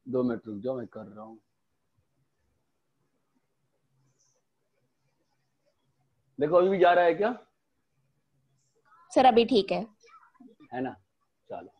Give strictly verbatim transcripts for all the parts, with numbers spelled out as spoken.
दो मिनट रुक जाओ, मैं कर रहा हूँ। देखो अभी भी जा रहा है क्या? सर अभी ठीक है है ना? चलो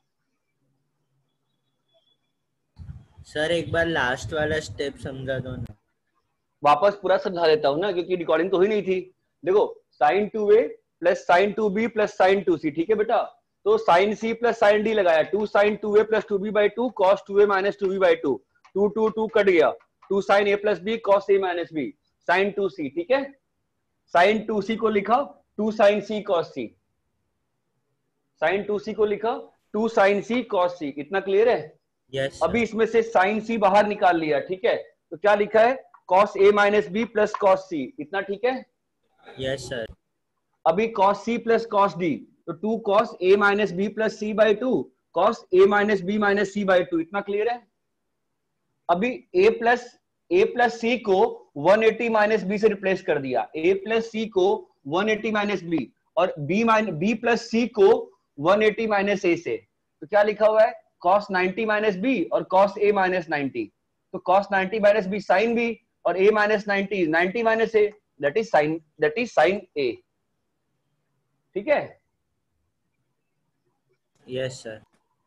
सर एक बार लास्ट वाला स्टेप समझा दो ना। वापस पूरा समझा देता हूँ ना, क्योंकि रिकॉर्डिंग तो हुई नहीं थी। देखो साइन टू ए plus sine two B plus sine two सी, ठीक है बेटा? तो साइन सी प्लस साइन डी लगाया, two sine two A plus two B by two cos two A minus two B by two, two two two cut गया, two sine A plus B cos A minus B sine two सी, ठीक है? Sine two C को लिखा two sine C cos सी, sine two C को लिखा two sine C cos C. इतना clear है? Yes अभी इसमें से साइन सी बाहर निकाल लिया, ठीक है? तो क्या लिखा है? कॉस ए minus B plus cos C. इतना ठीक है? Yes sir. अभी cos C plus cos D, तो two cos A minus B plus C by two cos A minus B minus C by two. इतना क्लियर है? अभी a plus A plus C को one eighty minus B से replace कर दिया, a plus C को one eighty minus B और b minus B plus C को वन एटी माइनस ए से। तो क्या लिखा हुआ है? cos नाइंटी माइनस बी और cos a माइनस नाइंटी। तो cos ninety minus B sine B और a minus ninety ninety minus A, that is sine that is sine a। ठीक है? Yes sir.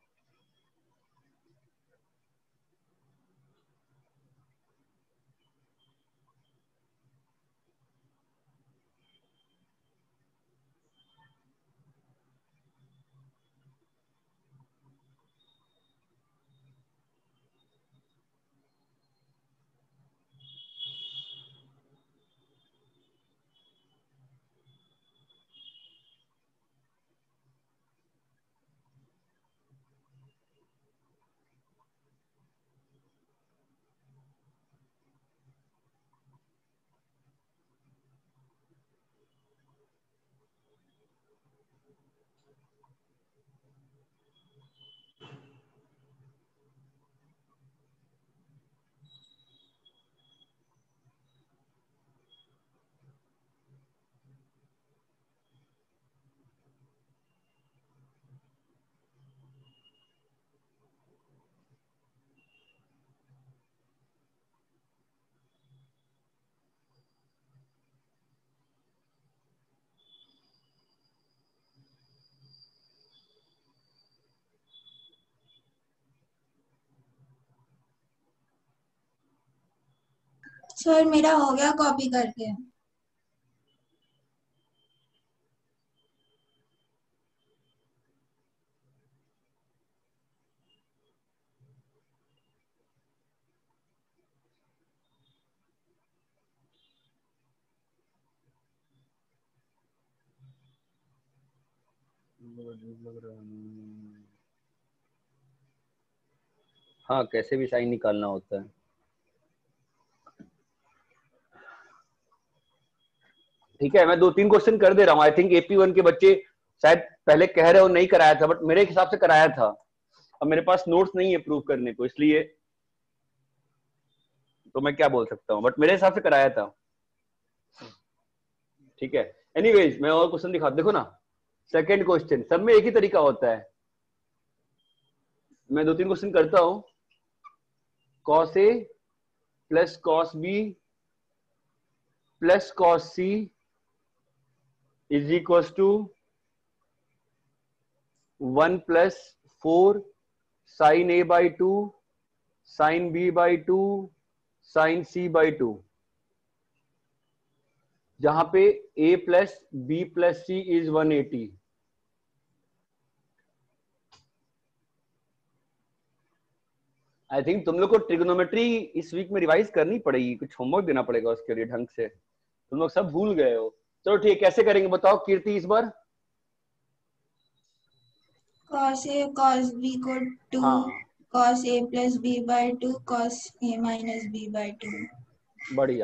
सर मेरा हो गया कॉपी करके। हाँ, कैसे भी साइन निकालना होता है। ठीक है, मैं दो तीन क्वेश्चन कर दे रहा हूँ। आई थिंक एपी वन के बच्चे शायद पहले कह रहे हो नहीं कराया था, बट मेरे हिसाब से कराया था। अब मेरे पास नोट्स नहीं है प्रूव करने को, इसलिए तो मैं क्या बोल सकता हूँ, बट मेरे हिसाब से कराया था। ठीक है, एनीवेज मैं और क्वेश्चन दिखा, देखो ना सेकंड क्वेश्चन, सब में एक ही तरीका होता है। मैं दो तीन क्वेश्चन करता हूँ। Cos A plus cos B plus cos C is equal to one plus four sine A by two sine B by two sine C by two, जहां पे a plus B plus C is one eighty. I think तुम लोग को trigonometry इस week में revise करनी पड़ेगी, कुछ होमवर्क देना पड़ेगा उसके लिए ढंग से, तुम लोग सब भूल गए हो। चलो ठीक है, कैसे करेंगे बताओ कीर्ति इस बार? cos a cos b को टू हाँ cos a plus b by two cos a minus b by two. बढ़िया,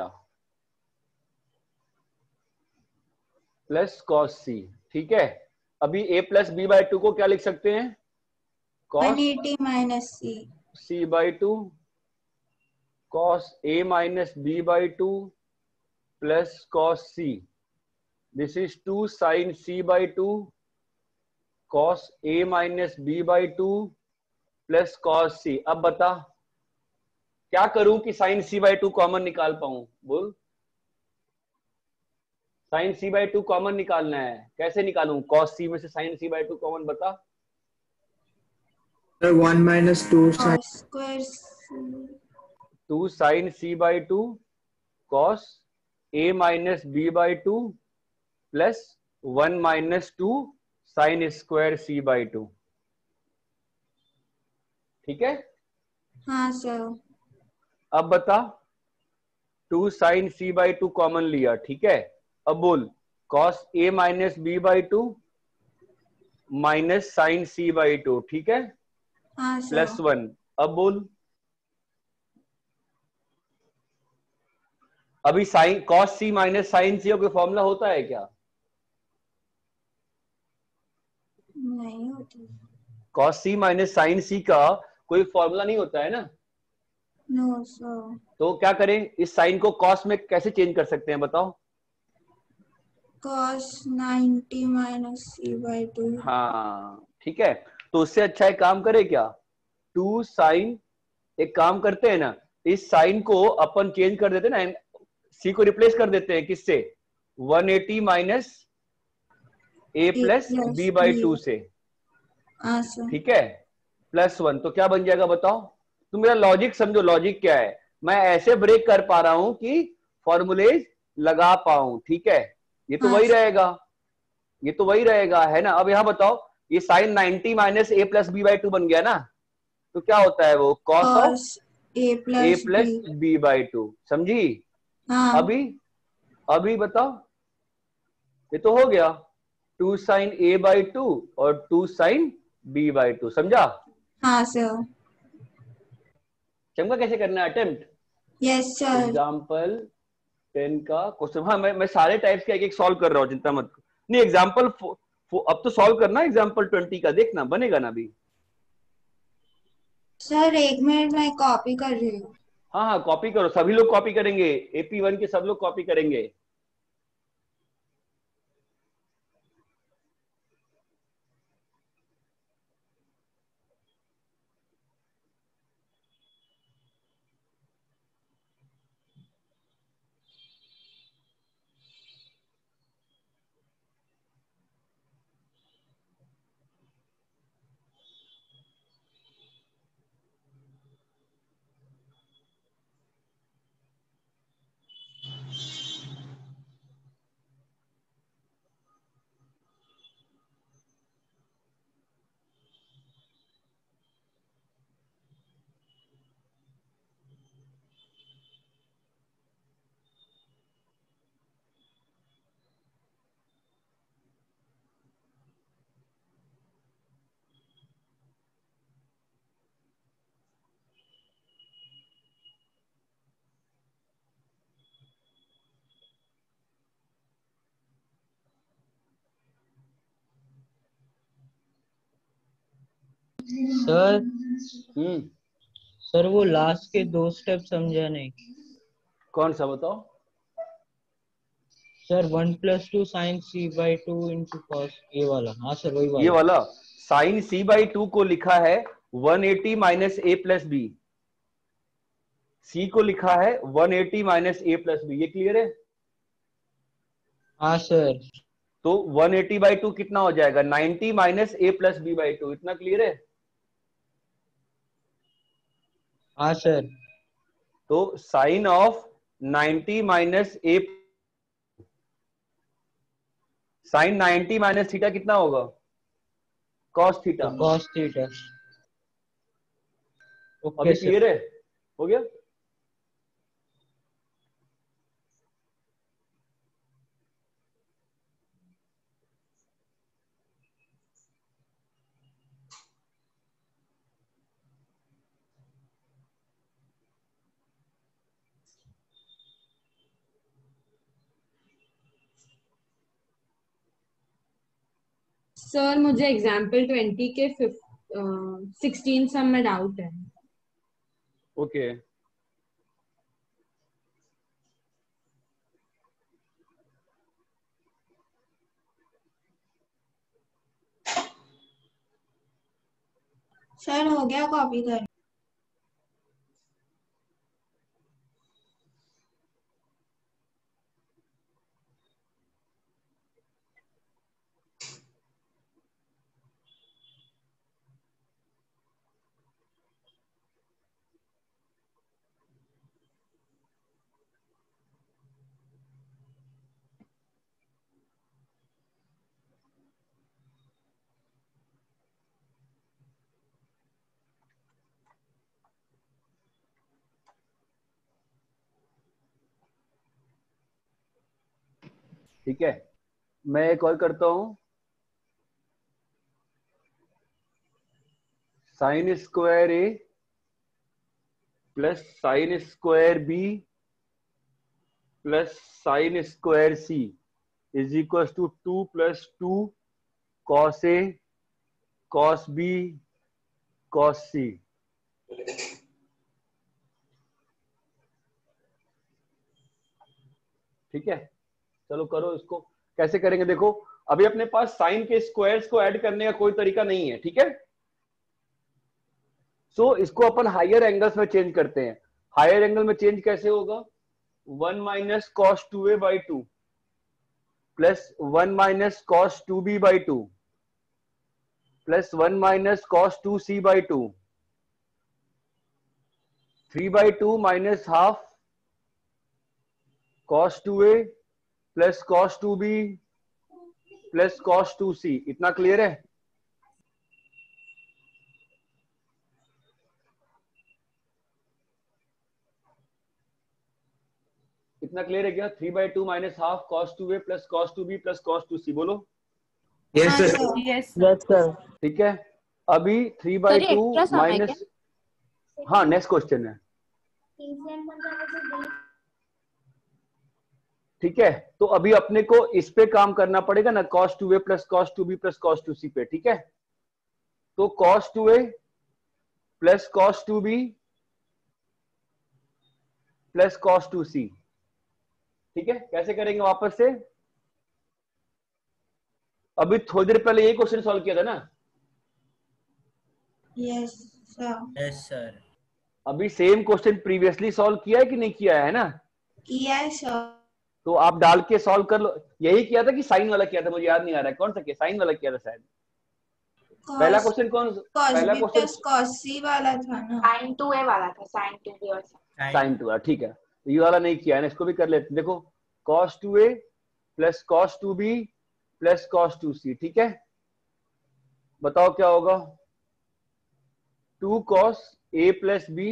प्लस कॉस सी। ठीक है, अभी a plus B by two को क्या लिख सकते हैं? One cos eighty minus c C by two cos a minus B by two plus cos C, this is two sine c by two cos a minus B by two plus cos C. अब बता क्या करूं कि sine C by two common निकाल पाऊं? बोल। Sine C by two common निकालना है, कैसे निकालूं? कॉस सी में से sine C by two common बता। One minus two sine cos square two sine C by two cos A minus B by two plus one minus two sine square C by two. ठीक है। हाँ sir. अब बता, two sine C by two common लिया, ठीक है। अब बोल cos A minus B by two minus sine C by two, ठीक है, हाँ सर। Plus one. अब बोल, अभी साइन कॉस सी माइनस साइन सी का कोई फॉर्मूला होता है क्या? नहीं होती। कॉस सी माइनस साइन सी का कोई फॉर्मूला नहीं होता है ना। No sir. तो क्या करें, इस साइन को कॉस में कैसे चेंज कर सकते हैं बताओ? cos ninety minus C by two. हाँ ठीक है। तो उससे अच्छा एक काम करे क्या, टू साइन, एक काम करते हैं ना, इस साइन को अपन चेंज कर देते हैं ना, सी को रिप्लेस कर देते हैं किससे? One eighty minus A plus B by two से, हाँ सर। ठीक है, प्लस वन। तो क्या बन जाएगा बताओ? तुम मेरा लॉजिक समझो, लॉजिक क्या है। मैं ऐसे ब्रेक कर पा रहा हूं कि फॉर्मूलेज लगा पाऊं, ठीक है। ये तो हाँ वही सर। रहेगा, ये तो वही रहेगा, है ना। अब यहां बताओ, ये sine ninety minus A plus B by two बन गया ना, तो क्या होता है वो? Cos of cos a A plus plus B. B by two, समझी? हाँ। अभी अभी बताओ, ये तो हो गया two sine A by two और two sine B by two, समझा? हाँ सर। चमका कैसे करना है attempt? Yes sir. Example ten का क्वेश्चन। हाँ, मैं मैं सारे टाइप्स के एक एक सॉल्व कर रहा हूँ, चिंता मत। नहीं, एग्जाम्पल अब तो सॉल्व करना, एग्जाम्पल ट्वेंटी का देखना, बनेगा ना अभी। सर एक मिनट, मैं कॉपी कर रही हूँ। हाँ हाँ, कॉपी करो, सभी लोग कॉपी करेंगे, एपी वन के सब लोग कॉपी करेंगे। सर हम्म सर वो लास्ट के दो स्टेप समझा नहीं। कौन सा बताओ? Sir one plus two sine C by two into cos, ये वाला। हाँ सर वही ये वाला। वाला साइन सी बाई टू को लिखा है वन एटी माइनस ए प्लस बी, सी को लिखा है वन एटी माइनस ए प्लस बी, ये क्लियर है? हाँ सर। तो वन एटी बाई टू कितना हो जाएगा? Ninety minus A plus B by two, इतना क्लियर है? हाँ सर। तो sine of ninety minus a, sine ninety minus theta कितना होगा? Cos theta. तो कॉस थीटा। ओके अभी सर। क्लियर है? हो गया? सर मुझे एग्जाम्पल ट्वेंटी के सिक्सटीन सम में डाउट है। Okay okay. सर हो गया कॉपी कर। ठीक है, मैं एक और करता हूं, sine square a plus sine square b plus sine square c is equal to two plus two cos a cos b cos सी। ठीक है, चलो करो इसको। कैसे करेंगे देखो, अभी अपने पास साइन के स्क्वायर्स को ऐड करने का कोई तरीका नहीं है। ठीक है, सो so, इसको अपन हायर एंगल्स में चेंज करते हैं। हायर एंगल में चेंज कैसे होगा, one minus cos two a by two plus one minus cos two B by two plus one minus cos two C by two, three by two minus half cos two A plus cos two B plus cos two c. इतना clear है? इतना clear है क्या? Three by two minus half cos two A plus cos two B plus cos two c. बोलो yes हाँ sir. Sir. Yes sir. ठीक है, अभी थ्री बाई सर, ये टू extra sum है माइनस, हाँ नेक्स्ट क्वेश्चन है। ठीक है, तो अभी अपने को इस पे काम करना पड़ेगा ना, कॉस टू ए plus cos two B plus cos two c पे। ठीक है, तो कॉस टू ए plus cos two B plus cos two सी। ठीक है, कैसे करेंगे वापस से? अभी थोड़ी देर पहले ये क्वेश्चन सॉल्व किया था ना। Yes sir. Yes sir. अभी सेम क्वेश्चन प्रीवियसली सॉल्व किया है कि नहीं किया है ना? किया है सर। तो आप डाल के सॉल्व कर लो। यही किया था कि साइन वाला किया था, मुझे याद नहीं आ रहा है कौन सा किया, साइन वाला किया था शायद। पहला क्वेश्चन कौन? कॉस पहला b question plus cos c वाला था ना। साइन टू ए वाला था, साइन टू बी और साइन टू। ठीक है, तो ये वाला नहीं किया है ना, इसको भी कर लेते। देखो कॉस टू ए plus cos two B plus cos two सी। ठीक है, बताओ क्या होगा? टू कॉस ए प्लस बी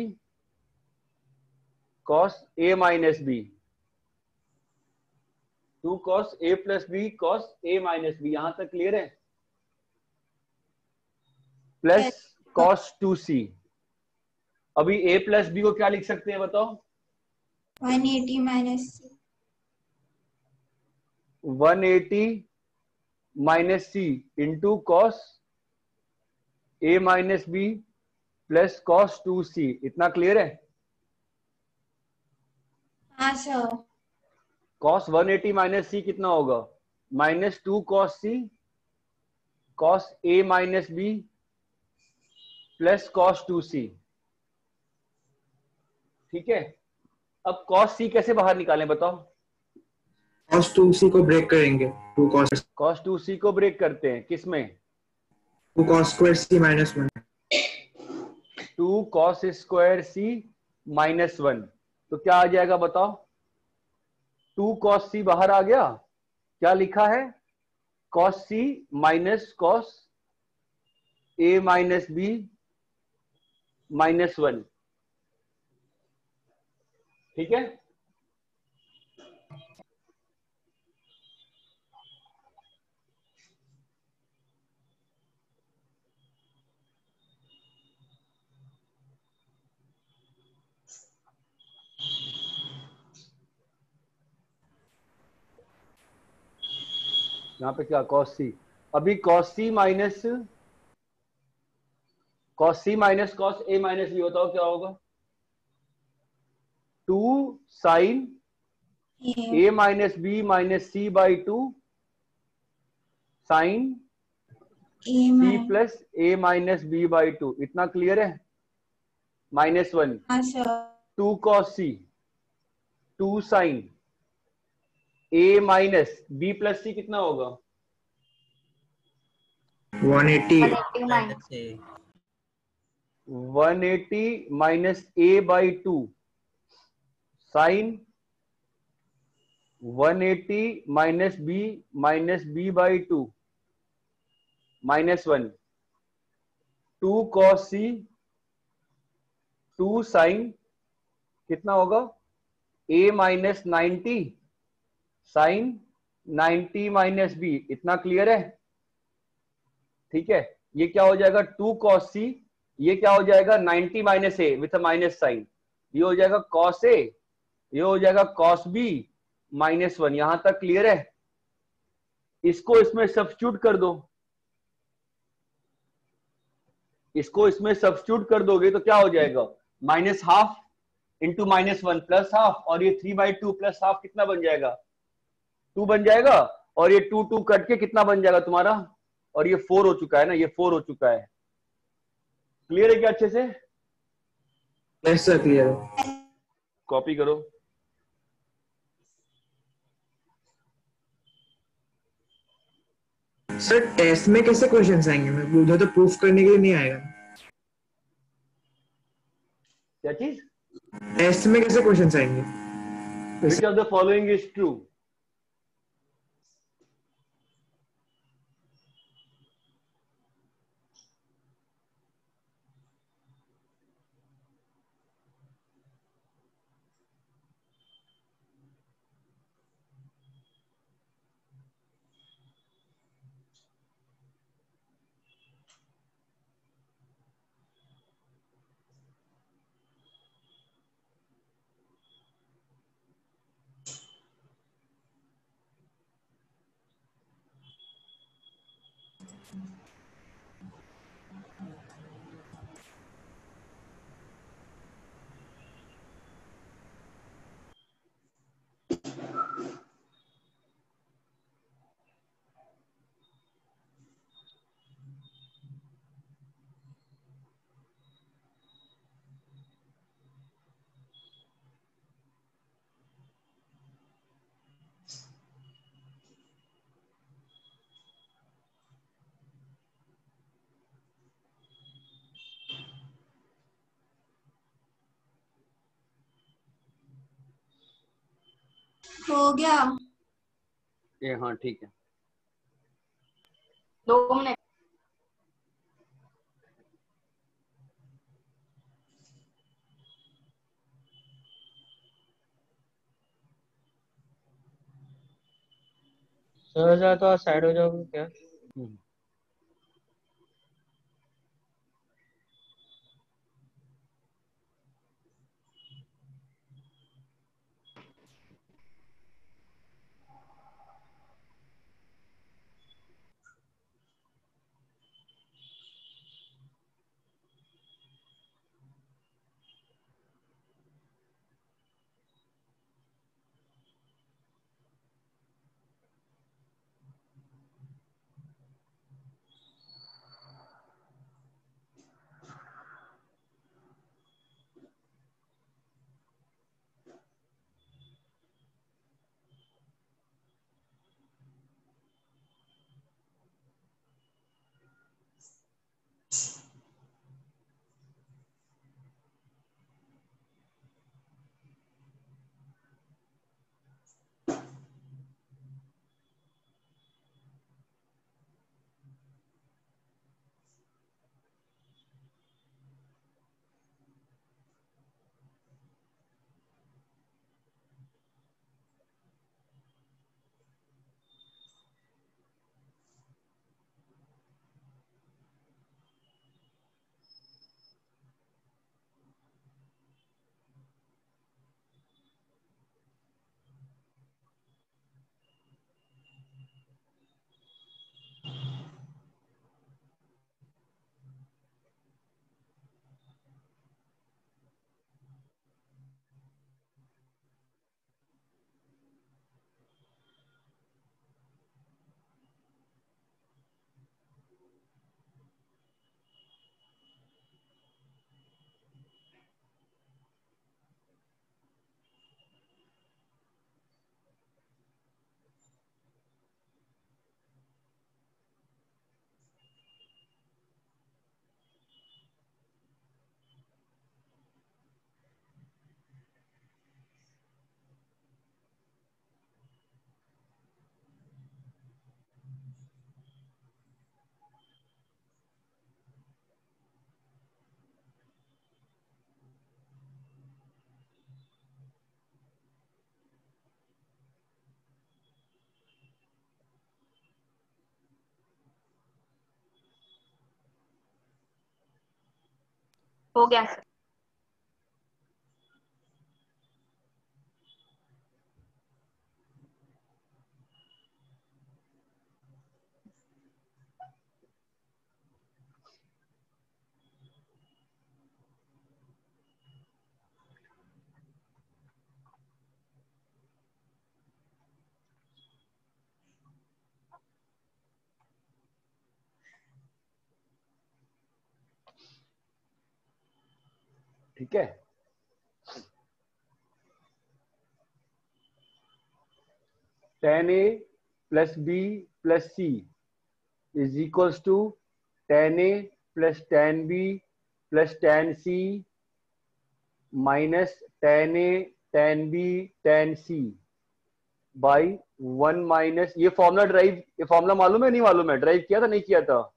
कॉस ए माइनस बी, टू कॉस ए प्लस बी कॉस ए माइनस बी। यहां तक क्लियर है? Plus cos two c. अभी ए प्लस बी को क्या लिख सकते हैं बताओ? One eighty minus c. One eighty minus c into cos ए minus B plus cos two c. इतना क्लियर है? हाँ sir. Cos one eighty minus c कितना होगा? Minus two cos c cos ए minus B plus cos two सी। ठीक है, अब cos सी कैसे बाहर निकालें बताओ? कॉस टू सी को ब्रेक करेंगे, two cos cos two C को ब्रेक करते हैं किसमें? Two cos square C minus one. Two cos square C minus one. तो क्या आ जाएगा बताओ? टू कॉस सी बाहर आ गया, क्या लिखा है? कॉस सी माइनस कॉस ए माइनस बी माइनस वन। ठीक है, यहाँ पे क्या कॉस सी? अभी कॉस सी माइनस कॉस सी माइनस कॉस ए माइनस बी, बताओ क्या होगा? Two sine a minus B minus C by two sine C plus a minus B by two. इतना क्लियर है? Minus one. हाँ sir. Two cos c, two sine a minus B plus c कितना होगा? One eighty one eighty minus A by two sine one eighty minus B minus B by two minus one. Two cos c two sine कितना होगा? A minus ninety sine ninety minus b, इतना clear है? ठीक है, ये क्या हो जाएगा टू कॉस सी, ये क्या हो जाएगा ninety minus a with minus sine, ये हो जाएगा कॉस ए, ये हो जाएगा कॉस बी माइनस वन। यहां तक क्लियर है? इसको इसमें सब्स्टिट्यूट कर दो, इसको इसमें सब्स्टिट्यूट कर दोगे तो क्या हो जाएगा minus half into minus one plus half, और ये three by two plus half कितना बन जाएगा टू बन जाएगा, और ये टू टू कट के कितना बन जाएगा तुम्हारा, और ये फोर हो चुका है ना, ये फोर हो चुका है। क्लियर है क्या अच्छे से? यस सर क्लियर है। कॉपी करो। सर टेस्ट में कैसे क्वेश्चंस आएंगे? मैं उधर तो प्रूफ करने के लिए नहीं आएगा। क्या चीज? टेस्ट में कैसे क्वेश्चंस आएंगे? Which of the following is true? हो गया। ये हाँ ठीक है। दो मिनट। सर हो जाए तो साइड हो जाओगे क्या? हो गया सर। ठीक है, tan a plus b plus c is equals to tan a plus tan b plus tan c minus tan a tan b tan c by one minus, ये फॉर्मूला ड्राइव, ये formula मालूम है नहीं मालूम है? Drive किया था नहीं किया था?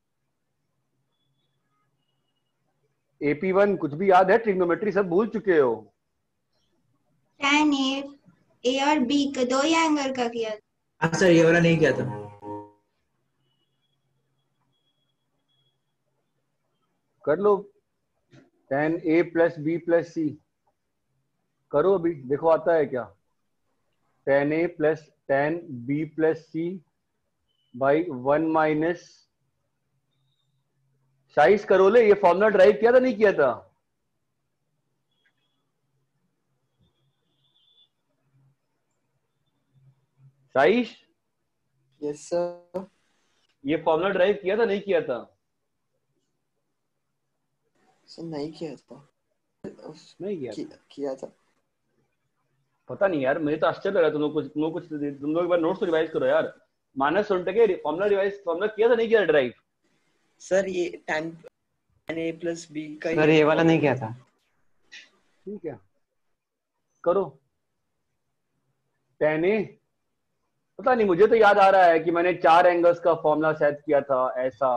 एपी वन कुछ भी याद है? ट्रिग्नोमेट्री सब भूल चुके हो? tan a a और b का दो ही एंगल का किया। हाँ सर, ये वाला नहीं किया था। कर लो tan a plus B plus c, करो अभी देखो आता है क्या। tan a plus tan b plus C by one minus, शाइस करो ले, ये फॉर्मूला ड्राइव किया था नहीं किया था? शाइश, यस सर। ये फॉर्मूला ड्राइव किया था नहीं किया था? सर नहीं किया था। नहीं किया कि, था। किया था। पता नहीं यार, मुझे तो आश्चर्य लगा। तुम लोग कुछ तुम लोग कुछ तुम लोग एक बार नोट्स रिवाइज करो यार। Manas Sontakke formula revise, formula किया था नहीं किया ड्राइव? सर ये tan a प्लस बी का सर ये वाला नहीं किया था। ठीक है, करो tan a, पता नहीं, मुझे तो याद आ रहा है कि मैंने चार एंगल्स का फॉर्मूला सेट किया था ऐसा,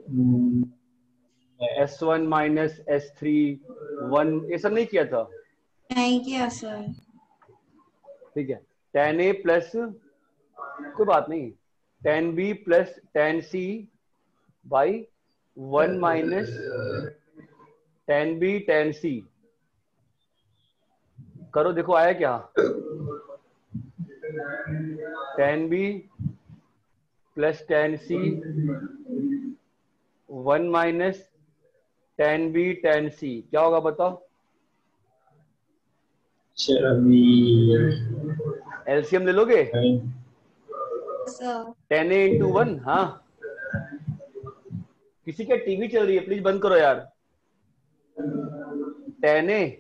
s one minus s three one, ये सब नहीं किया था? नहीं किया सर। ठीक है, tan a प्लस, कोई बात नहीं, tan b plus tan c by one minus tan b tan c, करो देखो आया क्या। tan b plus tan c one minus tan b tan c, क्या होगा बताओ? एलसीएम ले लोगे? Sir tan a into one. हाँ, किसी का टीवी चल रही है, प्लीज बंद करो यार। tan a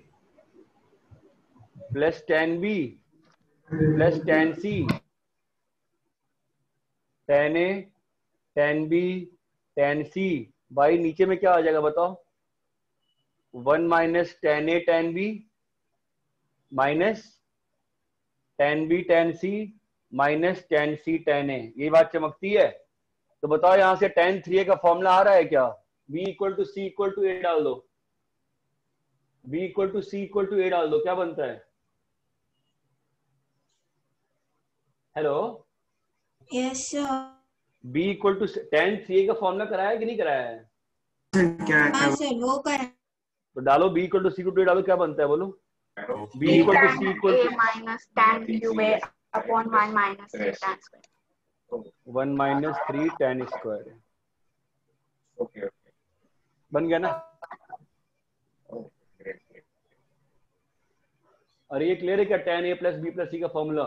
plus tan b plus tan c, tan a tan b tan c by नीचे में क्या आ जाएगा बताओ? One minus tan a tan b minus tan b tan c minus tan c tan a, ये बात चमकती है? तो बताओ यहां से tan थ्री a का फॉर्मूला आ रहा है क्या? b equal to c equal to a डाल दो, b equal to c equal to a डाल दो, क्या बनता है? Hello, yes sir. b equal to tan three a का फॉर्मूला कराया है कि नहीं कराया है? क्या हाँ क्या सर वो कर। तो डालो b equal to c equal to a डालो, क्या बनता है बोलो? b equal to c tan equal a to minus tan cube a upon one minus three tan square। One minus three tan square, बन गया ना? और ये क्लियर है क्या tan a plus B plus c का फॉर्मूला?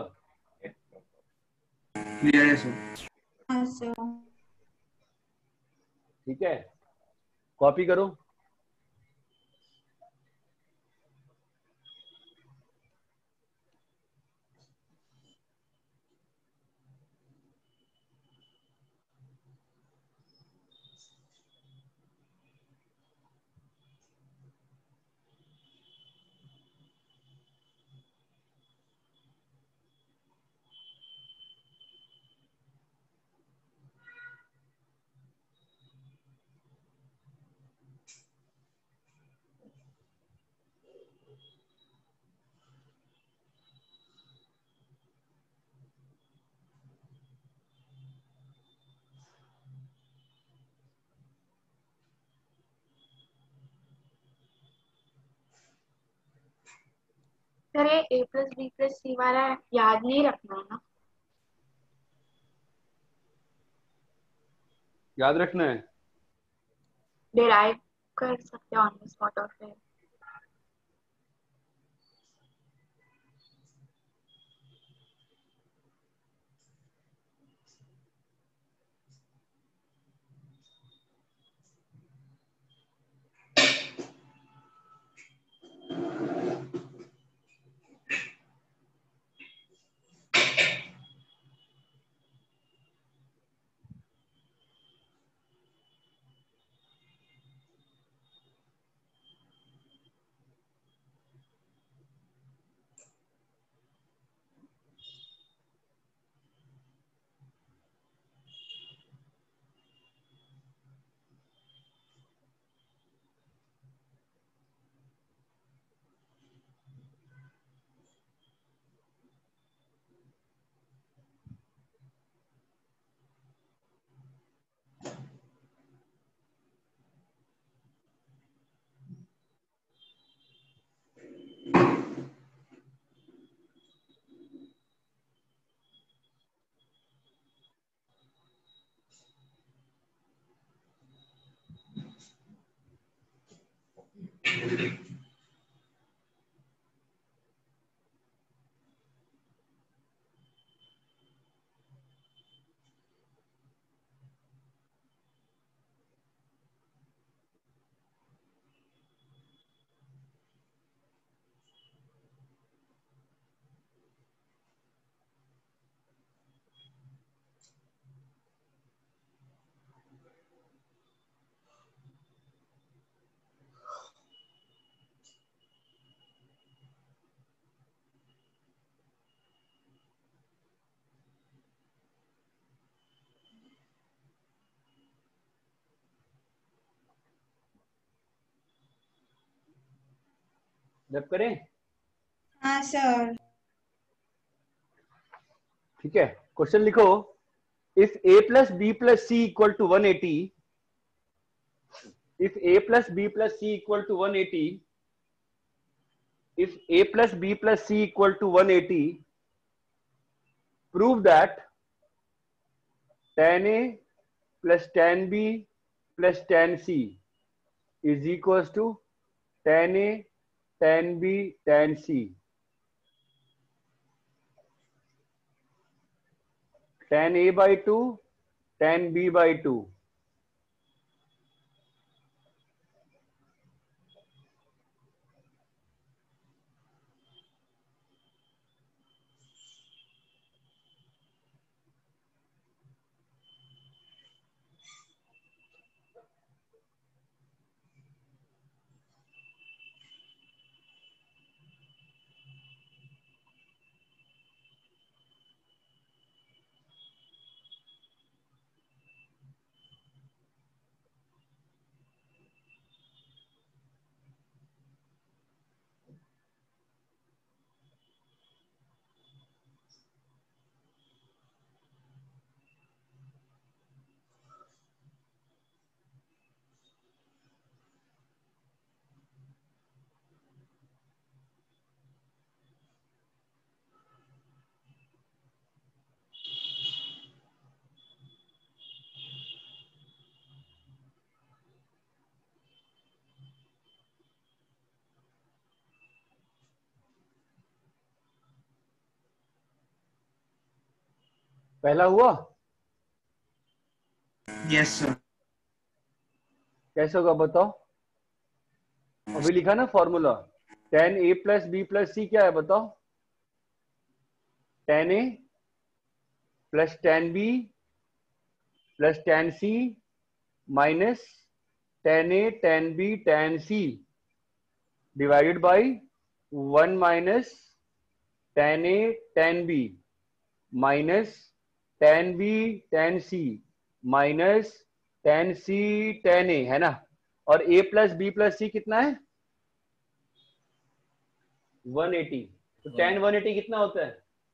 क्लियर है sir. हाँ सर। ठीक है, कॉपी करो। सर ये a plus B plus c वाला याद नहीं रखना है ना? याद रखना है। डिराइव कर सकते हैं ऑन द स्पॉट और फिर जब करें। हाँ सर। ठीक है, क्वेश्चन लिखो। If a plus B plus c equal to one eighty, if a plus b plus c equal to one eighty, if a plus b plus c equal to one eighty, prove that tan a plus tan b plus tan c is equals to tan a tan b tan c. Tan a by two, tan b by two. पहला हुआ? Yes sir. कैसे होगा बताओ? अभी लिखा ना formula, tan a plus B plus c क्या है बताओ? tan a plus tan b plus tan c minus tan a tan b tan c divided by one minus tan a tan b minus tan b tan c minus tan c tan a, है ना? और a plus B plus c कितना है? One eighty. तो tan one eighty कितना होता है?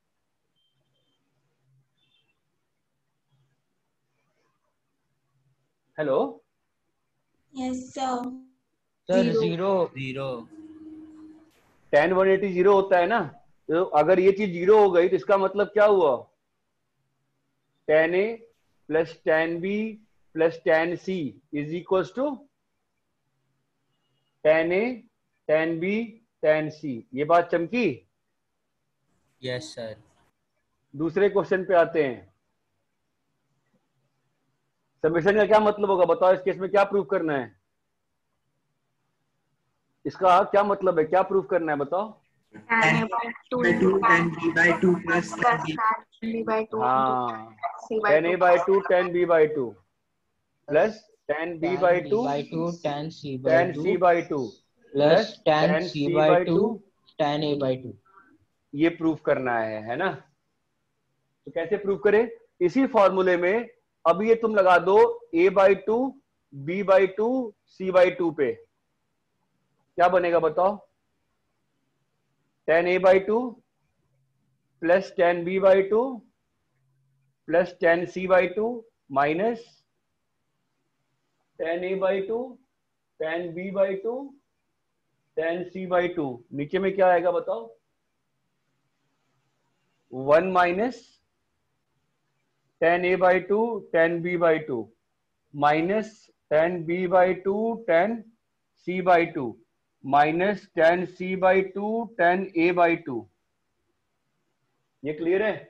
Hello yes sir. Sir Zero. Zero zero. Tan one eighty zero होता है ना, तो अगर ये चीज जीरो हो गई तो इसका मतलब क्या हुआ, tan a plus tan b plus tan c is equal to tan a tan b tan c. ये बात चमकी? Yes sir. दूसरे क्वेश्चन पे आते हैं। समेशन का क्या मतलब होगा बताओ, इस केस में क्या प्रूव करना है, इसका क्या मतलब है, क्या प्रूव करना है बताओ? tan a by two by into two tan and b by two plus plus b. tan b by two हाँ, into c by tan a two. By two tan B by two plus tan b tan by b two by two tan c by tan two c by two plus plus tan tan c c by by two two, tan a by two। ये proof करना है है ना। तो कैसे proof करें, इसी फॉर्मूले में अब ये तुम लगा दो a by two B by two C by two पे, क्या बनेगा बताओ, tan A by two plus tan B by two plus tan C by two minus tan A by two tan B by two tan C by two. नीचे में क्या आएगा बताओ, one minus tan A by two tan B by two minus tan B by two tan C by two minus tan C by two tan A by two. ये clear है?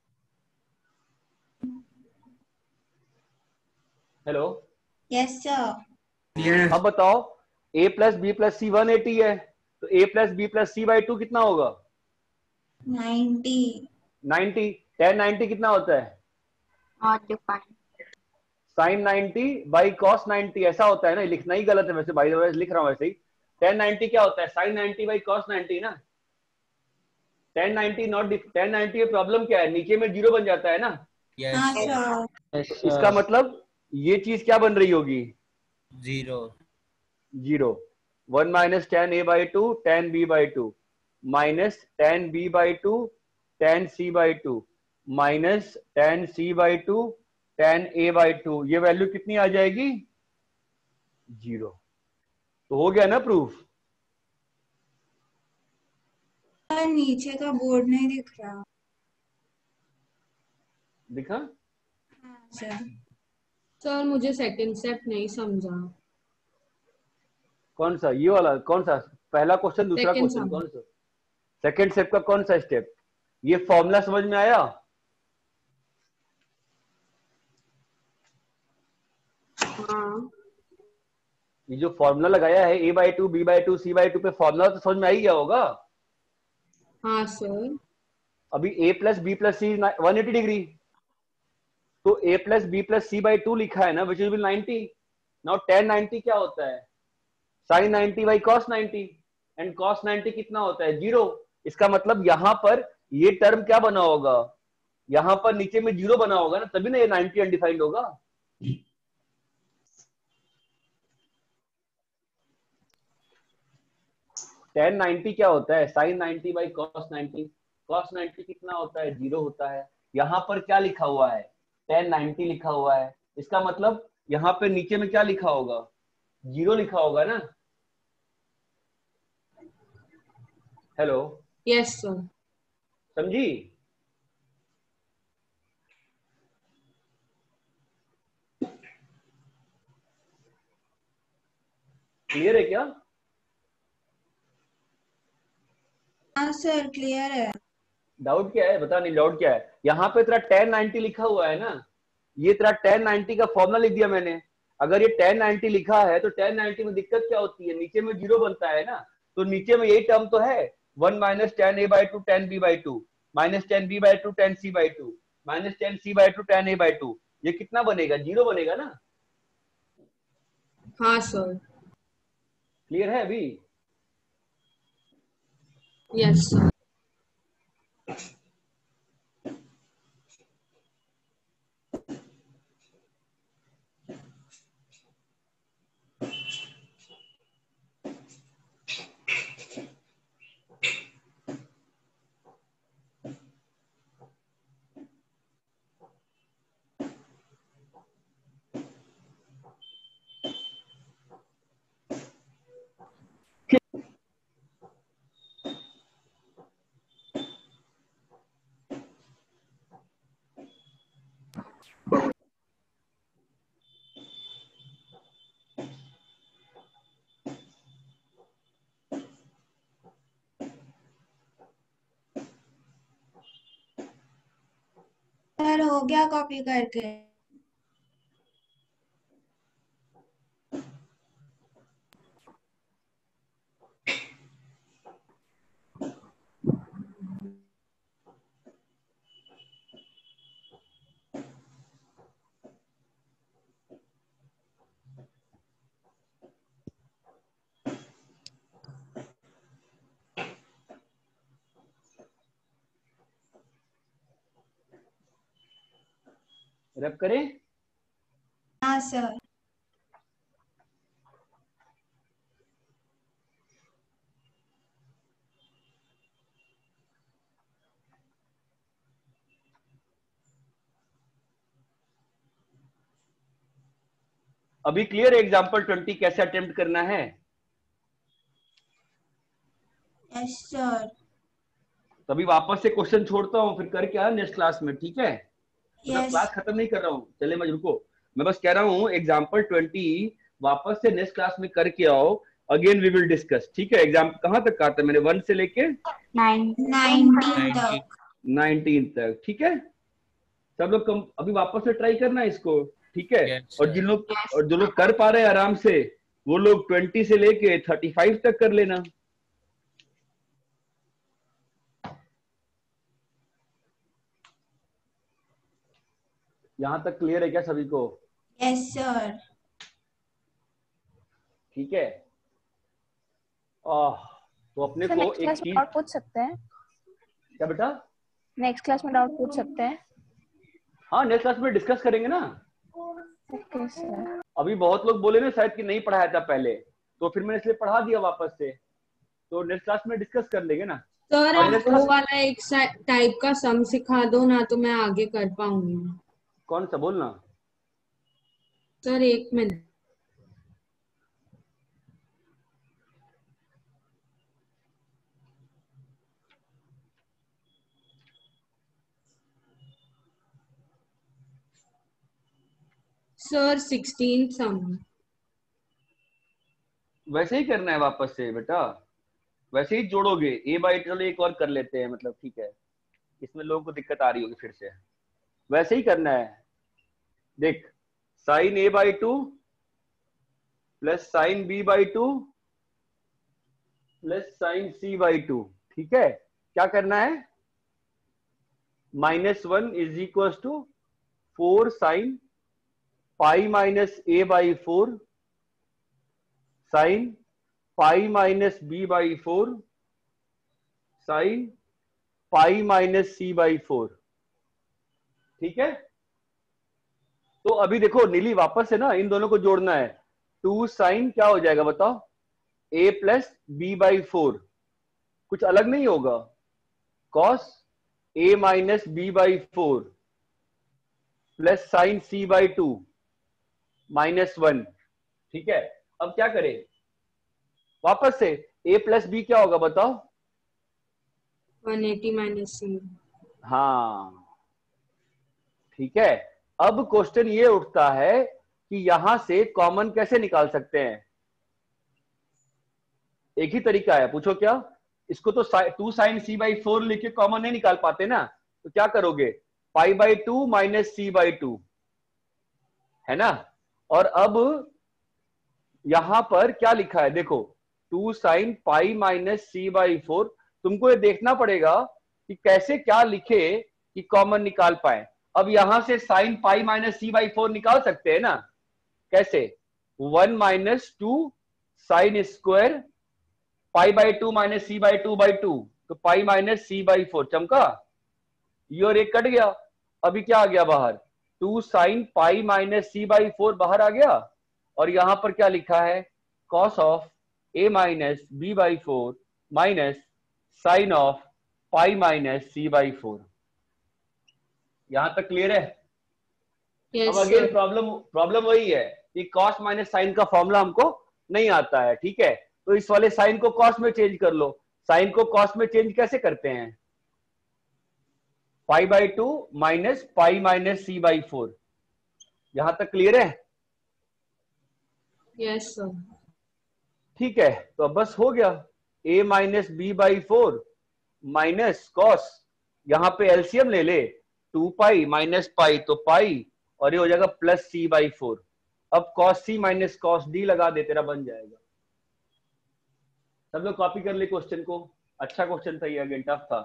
Hello, yes sir. Clear. अब बताओ a plus B plus C one eighty है, तो a plus B plus C by two कितना होगा, ninety. Ninety. Ten ninety कितना होता है, Not defined. Sine ninety by cos ninety, ऐसा होता है ना, लिखना ही गलत है वैसे, बाई द वे लिख रहा हूं वैसे ही। टेन नाइन्टी क्या होता है, sine ninety by cos ninety ना। Tan ninety not, tan ninety में प्रॉब्लम क्या है, नीचे में जीरो बन जाता है ना, हाँ यस सर। यस इसका मतलब ये चीज क्या बन रही होगी, zero. Zero. One minus tan A by two tan B by two minus tan B by two tan C by two minus tan C by two tan A by two, ये value कितनी आ जाएगी, zero. तो हो गया ना proof. Sir नीचे का बोर्ड नहीं दिख रहा। दिखा? हाँ सर। सर मुझे सेकंड स्टेप नहीं समझा। कौन सा, ये वाला कौन सा, पहला क्वेश्चन दूसरा Second क्वेश्चन sum. कौन सा, सेकंड स्टेप का कौन सा स्टेप, ये फॉर्मूला समझ में आया? हाँ ये जो फॉर्मूला लगाया है a by two B by two C by two पे, फॉर्मूला तो समझ में आ ही गया होगा। हाँ सर। अभी a plus B plus C one eighty degree, तो a plus B plus C by two लिखा है ना, which is ninety. Now tan ninety क्या होता है, sine ninety by cos ninety, and cos ninety कितना होता है, जीरो। इसका मतलब यहां पर ये टर्म क्या बना होगा, यहां पर नीचे में जीरो बना होगा ना, तभी ना ये नाइन्टी अनडिफाइंड होगा। टेन नाइन्टी क्या होता है, sine ninety by cos ninety, cos ninety कितना होता है, जीरो होता है। यहां पर क्या लिखा हुआ है, टेन नाइन्टी लिखा हुआ है, इसका मतलब यहां पे नीचे में क्या लिखा होगा, जीरो लिखा होगा ना। Hello, yes sir. समझी? क्लियर है क्या? हाँ सर क्लियर है। डाउट क्या है, बता नहीं डाउट क्या है। यहाँ पे तेरा टेन नाइन्टी लिखा हुआ है ना, ये तेरा टेन नाइन्टी का फॉर्मूला लिख दिया मैंने। अगर ये टेन नाइन्टी लिखा है तो टेन नाइन्टी में दिक्कत क्या होती है, नीचे में जीरो बनता है ना, तो नीचे में यही टर्म तो है, one minus tan A by two tan B by two minus tan B by two tan C by two minus tan C by two tan A by two, ये कितना बनेगा, जीरो बनेगा ना। हाँ सर। क्लियर है अभी? Yes sir. Sir हो गया कॉपी करके। रब करें? हाँ सर। अभी क्लियर एग्जांपल ट्वेंटी कैसे अटेम्प्ट करना है? Yes sir. तो अभी वापस से क्वेश्चन छोड़ता हूँ, फिर करके आया नेक्स्ट क्लास में, ठीक है? मतलब यस। क्लास खत्म नहीं कर रहा हूँ, चले मैं रुको, मैं बस कह रहा हूँ एग्जांपल ट्वेंटी वापस से नेक्स्ट क्लास में करके आओ, अगेन वी विल डिस्कस, ठीक है? एग्जाम कहाँ तक आता है? मैंने वन से लेके नाइनटीन तक। नाइनटीन तक, ठीक है? सब लोग कम अभी वापस से ट्राई करना है इसको, ठीक है? Yes, और जिन लोग और जो लोग कर पा रहे हैं आराम से, वो लोग ट्वेंटी से लेके थर्टी फाइव तक कर लेना। यहां तक क्लियर है क्या सभी को? Yes sir. ठीक है। आह, तो अपने सर को नेक्स्ट एक क्लास में चीज, डाउट पूछ सकते हैं? क्या बेटा? नेक्स्ट क्लास में डाउट पूछ सकते हैं? हाँ नेक्स्ट क्लास में डिस्कस करेंगे ना। Okay sir. अभी बहुत लोग बोले ना शायद कि नहीं पढ़ाया था पहले, तो फिर मैंने इसलिए पढ़ा दिया वापस से, तो नेक्स्ट क्लास में डिस्कस कर लेंगे ना। सर और आप next वो class- वाला एक टाइप का सम सिखा दो ना, तो मैं आगे कर पाऊंगी। कौन सा बोलना? सर एक मिनट। सर सिक्सटीन सम। वैसे ही करना है वापस से बेटा, वैसे ही जोड़ोगे। ए बाई चलो एक और कर लेते हैं, मतलब ठीक है, इसमें लोगों को दिक्कत आ रही होगी, फिर से वैसे ही करना है। देख, sine A by two plus sine B by two plus sine C by two, ठीक है? क्या करना है? Minus one is equal to four sine pi minus A by four sine pi minus B by four sine pi minus C by four, ठीक है? तो अभी देखो नीली, वापस से ना इन दोनों को जोड़ना है। टू साइन क्या हो जाएगा बताओ? A plus B by four, कुछ अलग नहीं होगा, cos A minus B by four plus sine C by two minus one, ठीक है? अब क्या करें? वापस से a प्लस बी क्या होगा बताओ? One eighty minus C. हाँ ठीक है। अब क्वेश्चन ये उठता है कि यहां से कॉमन कैसे निकाल सकते हैं? एक ही तरीका है, पूछो क्या? इसको तो two sine C by four लेके कॉमन नहीं निकाल पाते ना, तो क्या करोगे? Pi by two minus C by two, है ना? और अब यहां पर क्या लिखा है देखो, two sine pi minus C by four. तुमको ये देखना पड़ेगा कि कैसे क्या लिखे कि कॉमन निकाल पाए। अब यहां से sine pi minus C by four निकाल सकते हैं ना? कैसे? One minus two sine square pi by two minus C by two by two, तो pi minus C by four, चमका? ये और एक कट गया, अभी क्या आ गया बाहर? Two sine pi minus C by four बाहर आ गया। और यहां पर क्या लिखा है? Cos of A minus B by four minus sine of pi minus C by four. यहां तक क्लियर है? yes, अब अगेन प्रॉब्लम प्रॉब्लम वही है कि कॉस माइनस साइन का फॉर्मूला हमको नहीं आता है, ठीक है? तो इस वाले साइन को कॉस में चेंज कर लो। साइन को कॉस में चेंज कैसे करते हैं? Pi by two minus pi minus C by four. यहां तक क्लियर है? Yes sir. ठीक है, तो अब बस हो गया। a minus B by four minus cos, यहां पे एलसीएम ले ले, टू पाई माइनस पाई तो पाई, और ये हो जाएगा प्लस सी बाई फोर। अब कॉस सी माइनस कॉस डी लगा दे, तेरा बन जाएगा। सब लोग कॉपी कर ले क्वेश्चन को, अच्छा क्वेश्चन था ये, अगेन टफ था।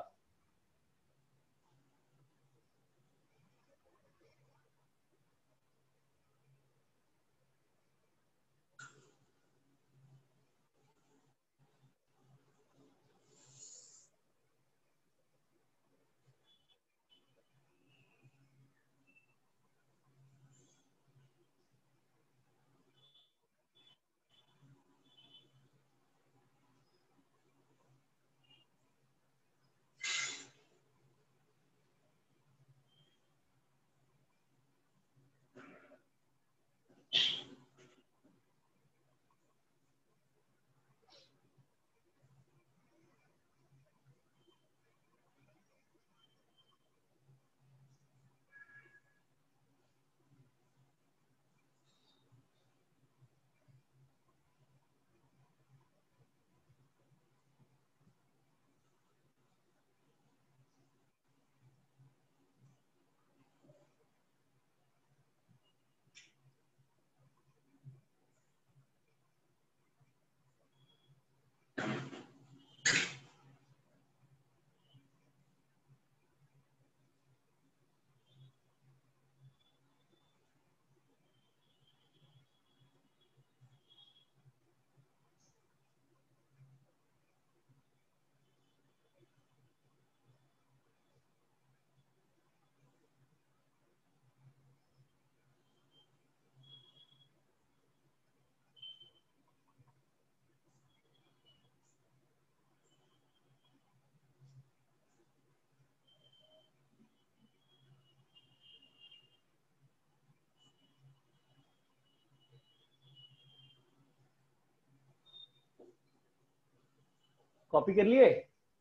कॉपी कर लिए?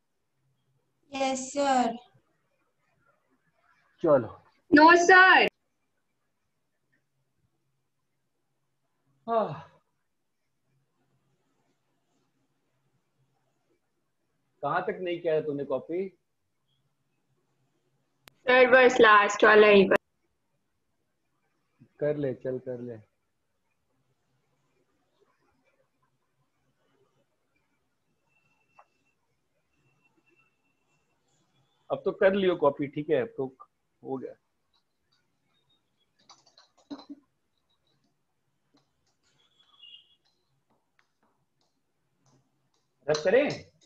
Yes sir. चलो। No sir. हाँ। कहाँ तक नहीं किया है तूने कॉपी? सर बस लास्ट वाला ही बस। कर ले, चल कर ले। अब तो कर लियो कॉपी, ठीक है, अब तो हो गया। रब करें?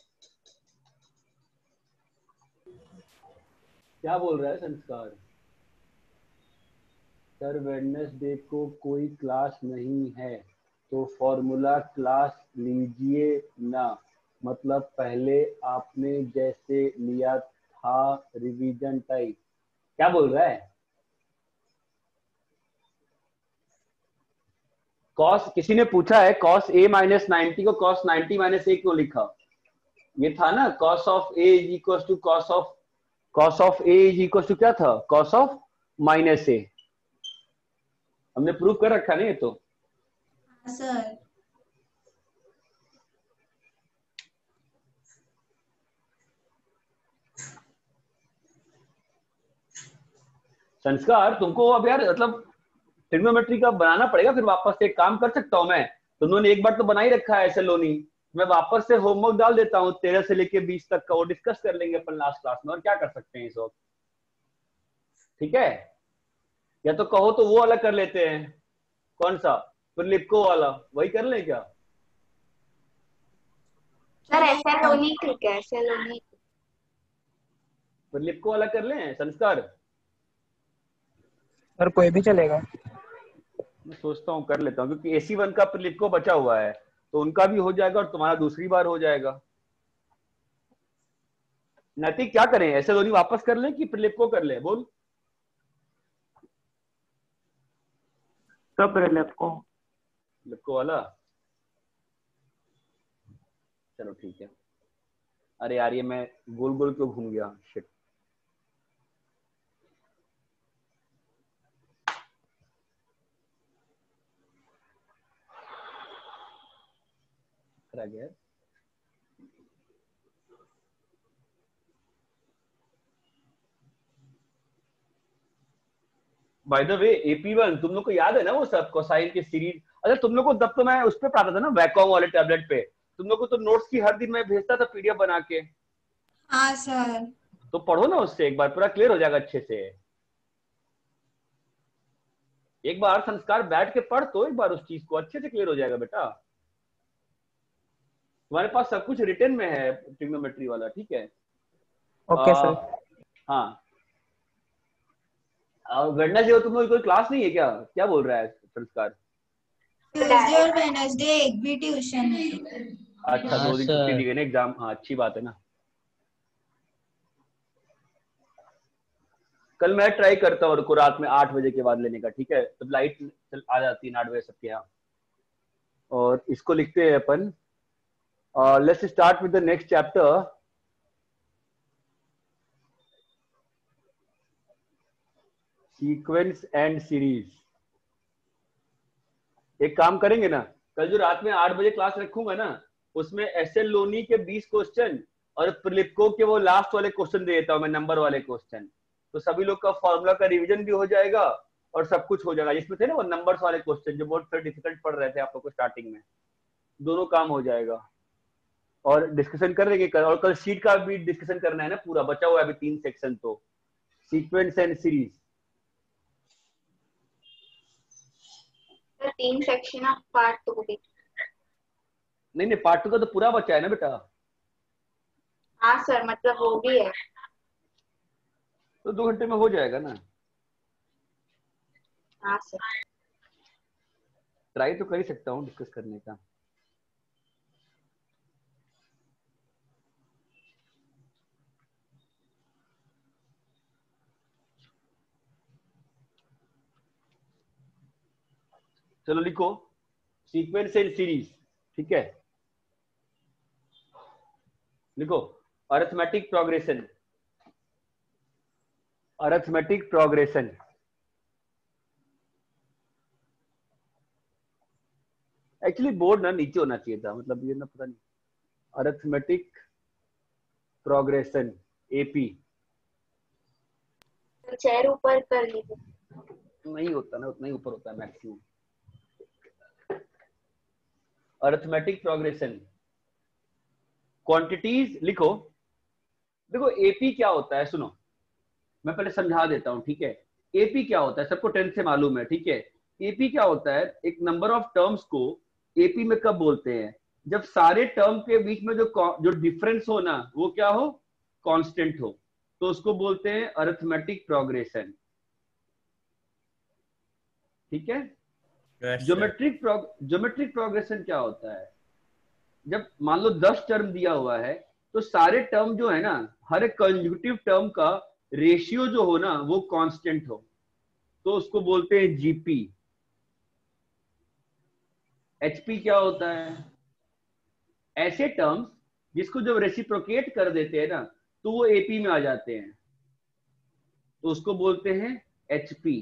क्या बोल रहा है संस्कार? सर वेडनेसडे को कोई क्लास नहीं है तो फॉर्मूला क्लास लीजिए ना, मतलब पहले आपने जैसे लिया था रिवीजन टाइप। क्या बोल रहा है? कॉस, किसी ने पूछा है कॉस ए माइनस नाइनटी को कॉस नाइनटी माइनस ए क्यों लिखा? ये था ना cos of A is equal to cos of cos of A is equal to क्या था? Cos of minus A. हमने प्रूव कर रखा नहीं ये तो। हाँ सर। संस्कार तुमको अब यार मतलब ट्रिग्नोमेट्री का बनाना पड़ेगा, फिर वापस से एक काम कर सकता हूं मैं, तुमने एक बार तो बना ही रखा है एसएलोनी, मैं वापस से होमवर्क डाल देता हूं तेरह से लेके बीस तक का, वो डिस्कस कर लेंगे अपन लास्ट क्लास में, और क्या कर सकते हैं इस वक्त। ठीक है, या तो कहो तो वो वाला कर लेते हैं, कौन सा? फिलिप्को वाला, वही कर ले क्या? सर एसएलोनी ठीक है, एसएलोनी। फिलिप्को वाला कर लें संस्कार? सर कोई भी चलेगा। मैं सोचता हूँ कर लेता हूँ, क्योंकि एसी वन का फिलिप्को बचा हुआ है तो उनका भी हो जाएगा और तुम्हारा दूसरी बार हो जाएगा। नैतिक क्या करें, ऐसे दोनों वापस कर लें कि फिलिप्को कर लें? बोल। कब फिलिप्को? फिलिप्को वाला, चलो ठीक है। अरे यार ये मैं गोल गोल क्यों घूम गया, शिट। रह गया। By the way AP one तुम लोग को याद है ना वो सब कोसाइन की सीरीज? अच्छा तुम लोग को तब तो मैं उस पे पढ़ाता था ना वैकॉम वाले टैबलेट पे, तुम लोग को तो नोट्स की हर दिन मैं भेजता था पीडीएफ बना के। हाँ सर। तो पढ़ो ना उससे, एक बार पूरा क्लियर हो जाएगा अच्छे से। एक बार संस्कार बैठ के पढ़ तो एक बार उस चीज को, अच्छे से क्लियर हो जाएगा बेटा। तुम्हारे पास सब कुछ रिटर्न में है ट्रिग्नोमेट्री वाला, ठीक है? Okay sir. हाँ और वेडनेसडे को तुम लोग कोई क्लास नहीं है क्या? क्या बोल रहा है संस्कार? ट्यूसडे और वेडनेसडे एक भी ट्यूशन है। अच्छा दो दिन छुट्टी दी गई ना एग्जाम, हाँ अच्छी बात है ना। कल मैं ट्राई करता हूँ उनको रात में आठ बजे के बाद लेने का, ठीक है? तब लाइट आ जाती है आठ बजे सबके यहाँ। और इसको लिखते हैं अपन, let's start with the next chapter. Sequence and series. एक काम करेंगे ना, कल जो रात में आठ बजे क्लास रखूंगा ना, उसमें एस एल लोनी के बीस क्वेश्चन और प्रिलिपको के वो लास्ट वाले क्वेश्चन दे देता हूं मैं, नंबर वाले क्वेश्चन। तो सभी लोग का फॉर्मूला का रिवीजन भी हो जाएगा और सब कुछ हो जाएगा। इसमें थे ना वो नंबर्स वाले क्वेश्चन जो बहुत डिफिकल्ट पढ़ रहे थे आप लोग को स्टार्टिंग में, दोनों काम हो जाएगा। और डिस्कशन कर लेंगे कल, और कल शीट का भी डिस्कशन करना है ना पूरा, बचा हुआ है अभी तीन सेक्शन। तो सीक्वेंस एंड सीरीज तीन सेक्शन ऑफ पार्ट टू भी। नहीं नहीं पार्ट टू का तो पूरा बचा है ना बेटा। हाँ सर मतलब वो भी है। तो दो घंटे में हो जाएगा ना। हाँ सर। ट्राई तो कर ही सकता हूँ डिस्कस करने का। चलो लिखो सीक्वेंस एंड सीरीज, ठीक है? लिखो arithmetic progression. Arithmetic progression actually board ना नीचे होना चाहिए था, मतलब ये ना पता नहीं। अरिथमेटिक प्रोग्रेशन एपी चेयर ऊपर कर लीजिए। नहीं होता ना, उतना ही ऊपर होता है मैक्सिमम। अरिथमेटिक प्रोग्रेशन क्वांटिटीज लिखो। देखो एपी क्या होता है, सुनो मैं पहले समझा देता हूं, ठीक है? एपी क्या होता है सबको टेंथ से मालूम है, ठीक है? एपी क्या होता है, एक नंबर ऑफ टर्म्स को एपी में कब बोलते हैं? जब सारे टर्म के बीच में जो जो डिफरेंस हो ना वो क्या हो, कांस्टेंट हो, तो उसको बोलते हैं अरिथमेटिक प्रोग्रेशन, ठीक है? ज्योमेट्रिक ज्योमेट्रिक प्रोग्रेशन क्या होता है, जब मान लो दस टर्म दिया हुआ है तो सारे टर्म जो है ना, हर एक कंसेक्यूटिव टर्म का रेशियो जो हो ना वो कांस्टेंट हो, तो उसको बोलते हैं जीपी। एचपी क्या होता है, ऐसे टर्म्स जिसको जब रेसिप्रोकेट कर देते हैं ना तो वो एपी में आ जाते हैं, तो उसको बोलते हैं एचपी।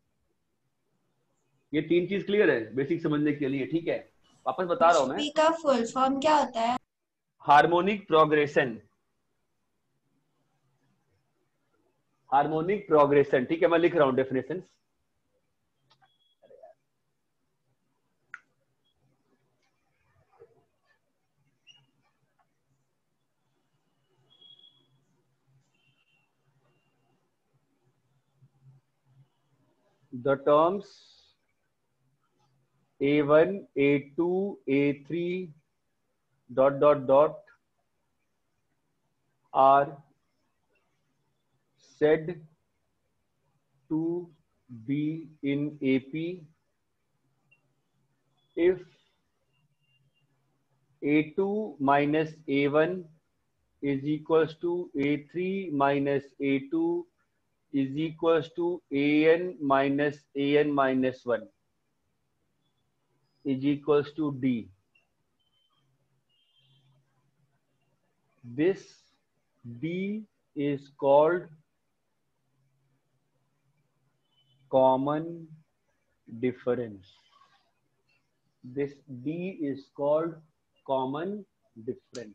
ये तीन चीज क्लियर है बेसिक समझने के लिए, ठीक है? वापस बता रहा हूं मैं। एचपी का फुल फॉर्म क्या होता है? Harmonic progression. हार्मोनिक प्रोग्रेशन, ठीक है? मैं लिख रहा हूं definition. The terms A one, A two, A three, dot dot dot are said to be in A P if A two minus A one is equals to A three minus A two is equals to an minus an minus one is equals to d. This d is called common difference. This d is called common difference.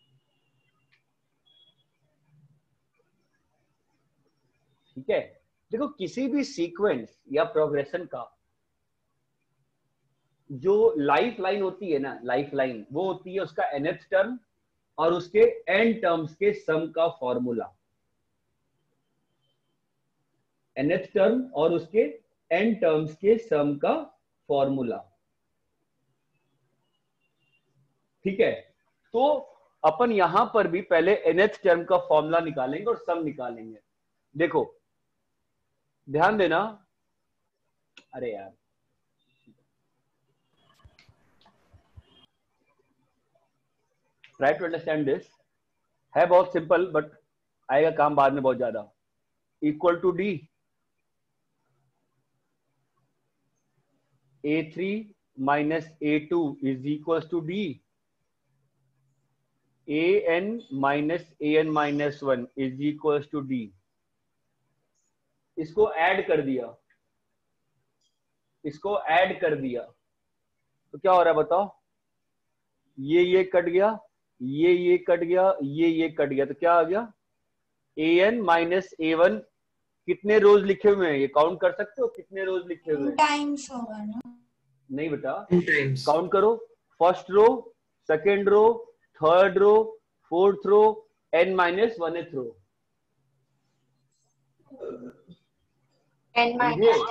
ठीक है? देखो किसी भी sequence या progression का जो life line होती है ना, लाइफ लाइन वो होती है उसका nth टर्म और उसके n टर्म्स के सम का फॉर्मूला। nth टर्म और उसके n टर्म्स के सम का फॉर्मूला, ठीक है। तो अपन यहां पर भी पहले nth टर्म का फॉर्मूला निकालेंगे और सम निकालेंगे। देखो ध्यान देना, अरे यार ट्राई टू अंडरस्टैंड दिस, है बहुत सिंपल बट आएगा काम बाद में बहुत ज्यादा। Equal to D A three minus A two is equal to D A N minus A N minus one is equal to D. इसको ऐड कर दिया, इसको ऐड कर दिया तो क्या हो रहा है बताओ, ये ये कट गया, ये ये कट गया, ये ये कट गया, तो क्या आ गया A N minus A one. कितने रोज लिखे हुए हैं ये काउंट कर सकते हो, कितने रोज लिखे हुए हैं? टाइम्स होगा ना? नहीं बेटा, टाइम्स काउंट करो, first row, second row, third row, fourth row, N minus one row. n minus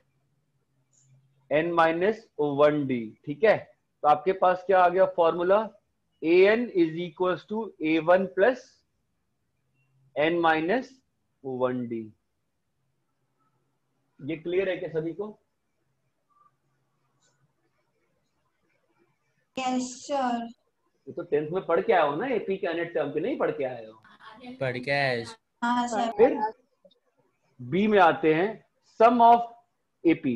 N minus one D, ठीक है। तो आपके पास क्या आ गया formula, A N is equal to A one plus N minus one D. ये clear है क्या सभी को? Yes sir. ये तो टेंथ में पढ़ के आए हो ना, एपी के अनेट टर्म के नहीं पढ़ के आए हो? पढ़ के आए। हाँ सर। फिर बी में आते हैं, sum of AP,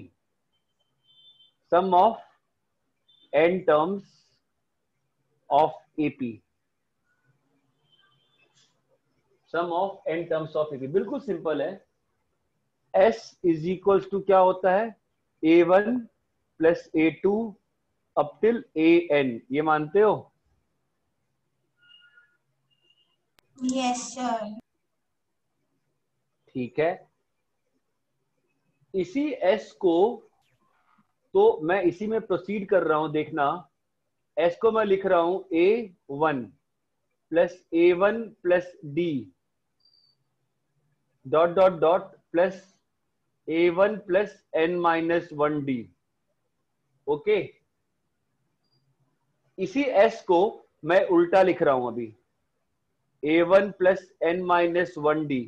sum of N terms of AP, sum of N terms of AP. बिल्कुल सिंपल है, S इज इक्वल टू क्या होता है, A one plus A two up till A N, ये मानते हो? Yes sir. ठीक है, इसी S को तो मैं इसी में प्रोसीड कर रहा हूं, देखना S को मैं लिख रहा हूं A one plus A one plus D dot dot dot plus A one plus N minus one D. Okay, इसी S को मैं उल्टा लिख रहा हूं अभी, A one plus N minus one D.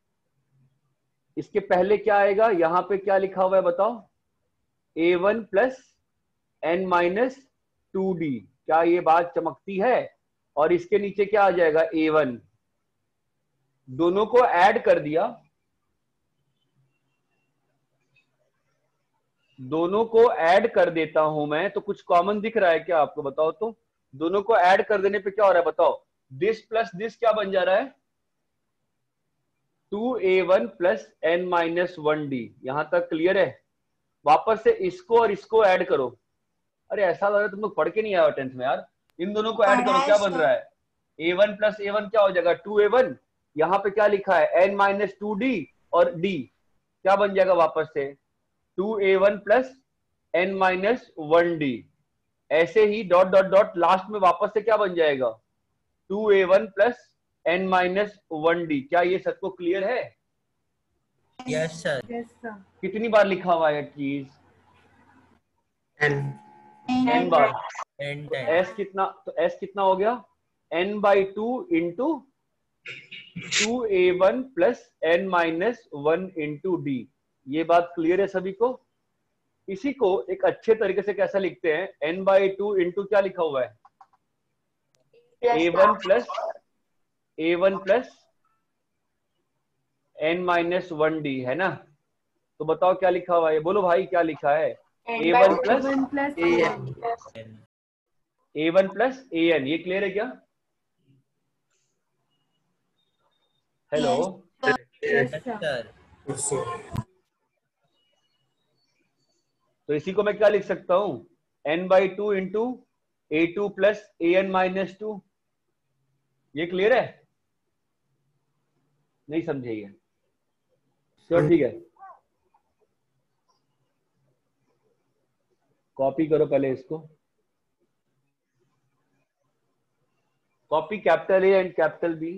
इसके पहले क्या आएगा, यहां पे क्या लिखा हुआ है बताओ, A one plus N minus two D. क्या ये बात चमकती है? और इसके नीचे क्या आ जाएगा, ए वन। दोनों को ऐड कर दिया, दोनों को ऐड कर देता हूं मैं, तो कुछ कॉमन दिख रहा है क्या आपको, बताओ तो। दोनों को ऐड कर देने पे क्या हो रहा है बताओ, दिस प्लस दिस क्या बन जा रहा है, two A one plus N minus one D. यहां तक क्लियर है? वापस से इसको और इसको ऐड करो। अरे ऐसा लग रहा है तुम लोग पढ़ के नहीं आए टेंथ में यार। इन दोनों को ऐड करो, क्या बन रहा है, A one plus A one क्या हो जाएगा, टू ए वन। यहाँ पे क्या लिखा है, एन माइनस टू डी, और डी क्या बन जाएगा वापस से, two A one plus N minus one D. ऐसे ही डॉट डॉट डॉट लास्ट में वापस से क्या बन जाएगा, two A one plus N minus one D. क्या ये सबको क्लियर है? Yes sir. Yes sir. कितनी बार लिखा हुआ है चीज, एन एन बार। एन तो टाइम एस कितना, तो एस कितना हो गया, N by two into two A one plus N minus one into D. ये बात क्लियर है सभी को? इसी को एक अच्छे तरीके से कैसा लिखते हैं, एन बाई टू इंटू क्या लिखा हुआ है, A one plus A one plus N minus one D, है ना। तो बताओ क्या लिखा हुआ है, बोलो भाई क्या लिखा है, A one plus A one plus A N. ये क्लियर है क्या? Hello, yes sir. सर। तो इसी को मैं क्या लिख सकता हूं, N by two into A two plus A N minus two. ये क्लियर है? नहीं समझे ये? चलो ठीक है, कॉपी करो पहले इसको, copy capital A and capital B.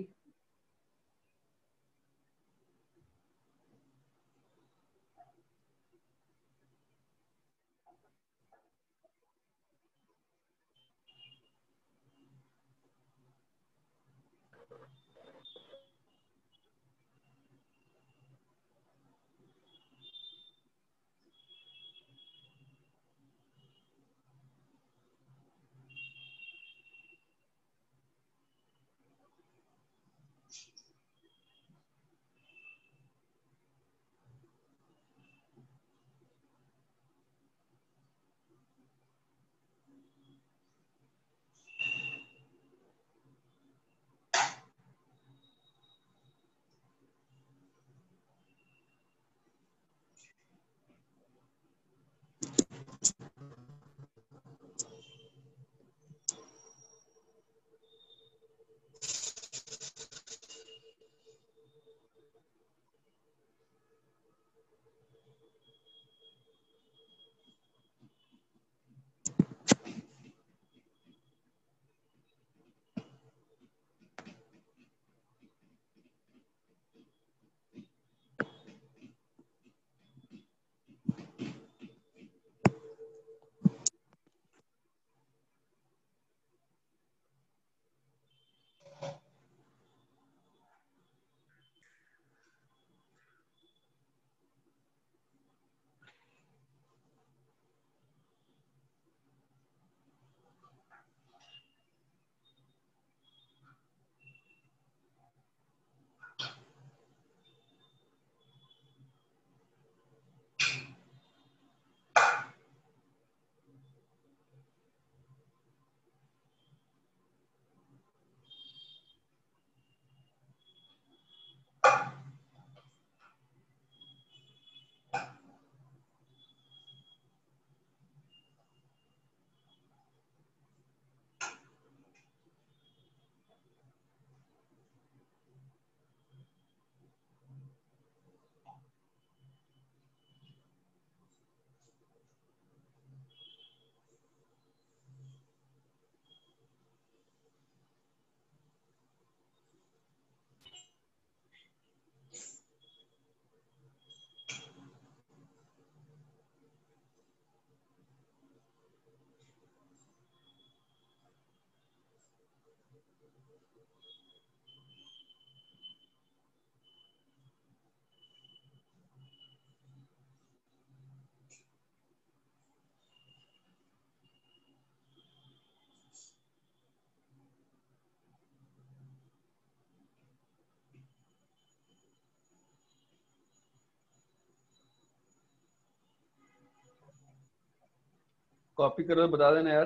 Copy करो बता देना यार।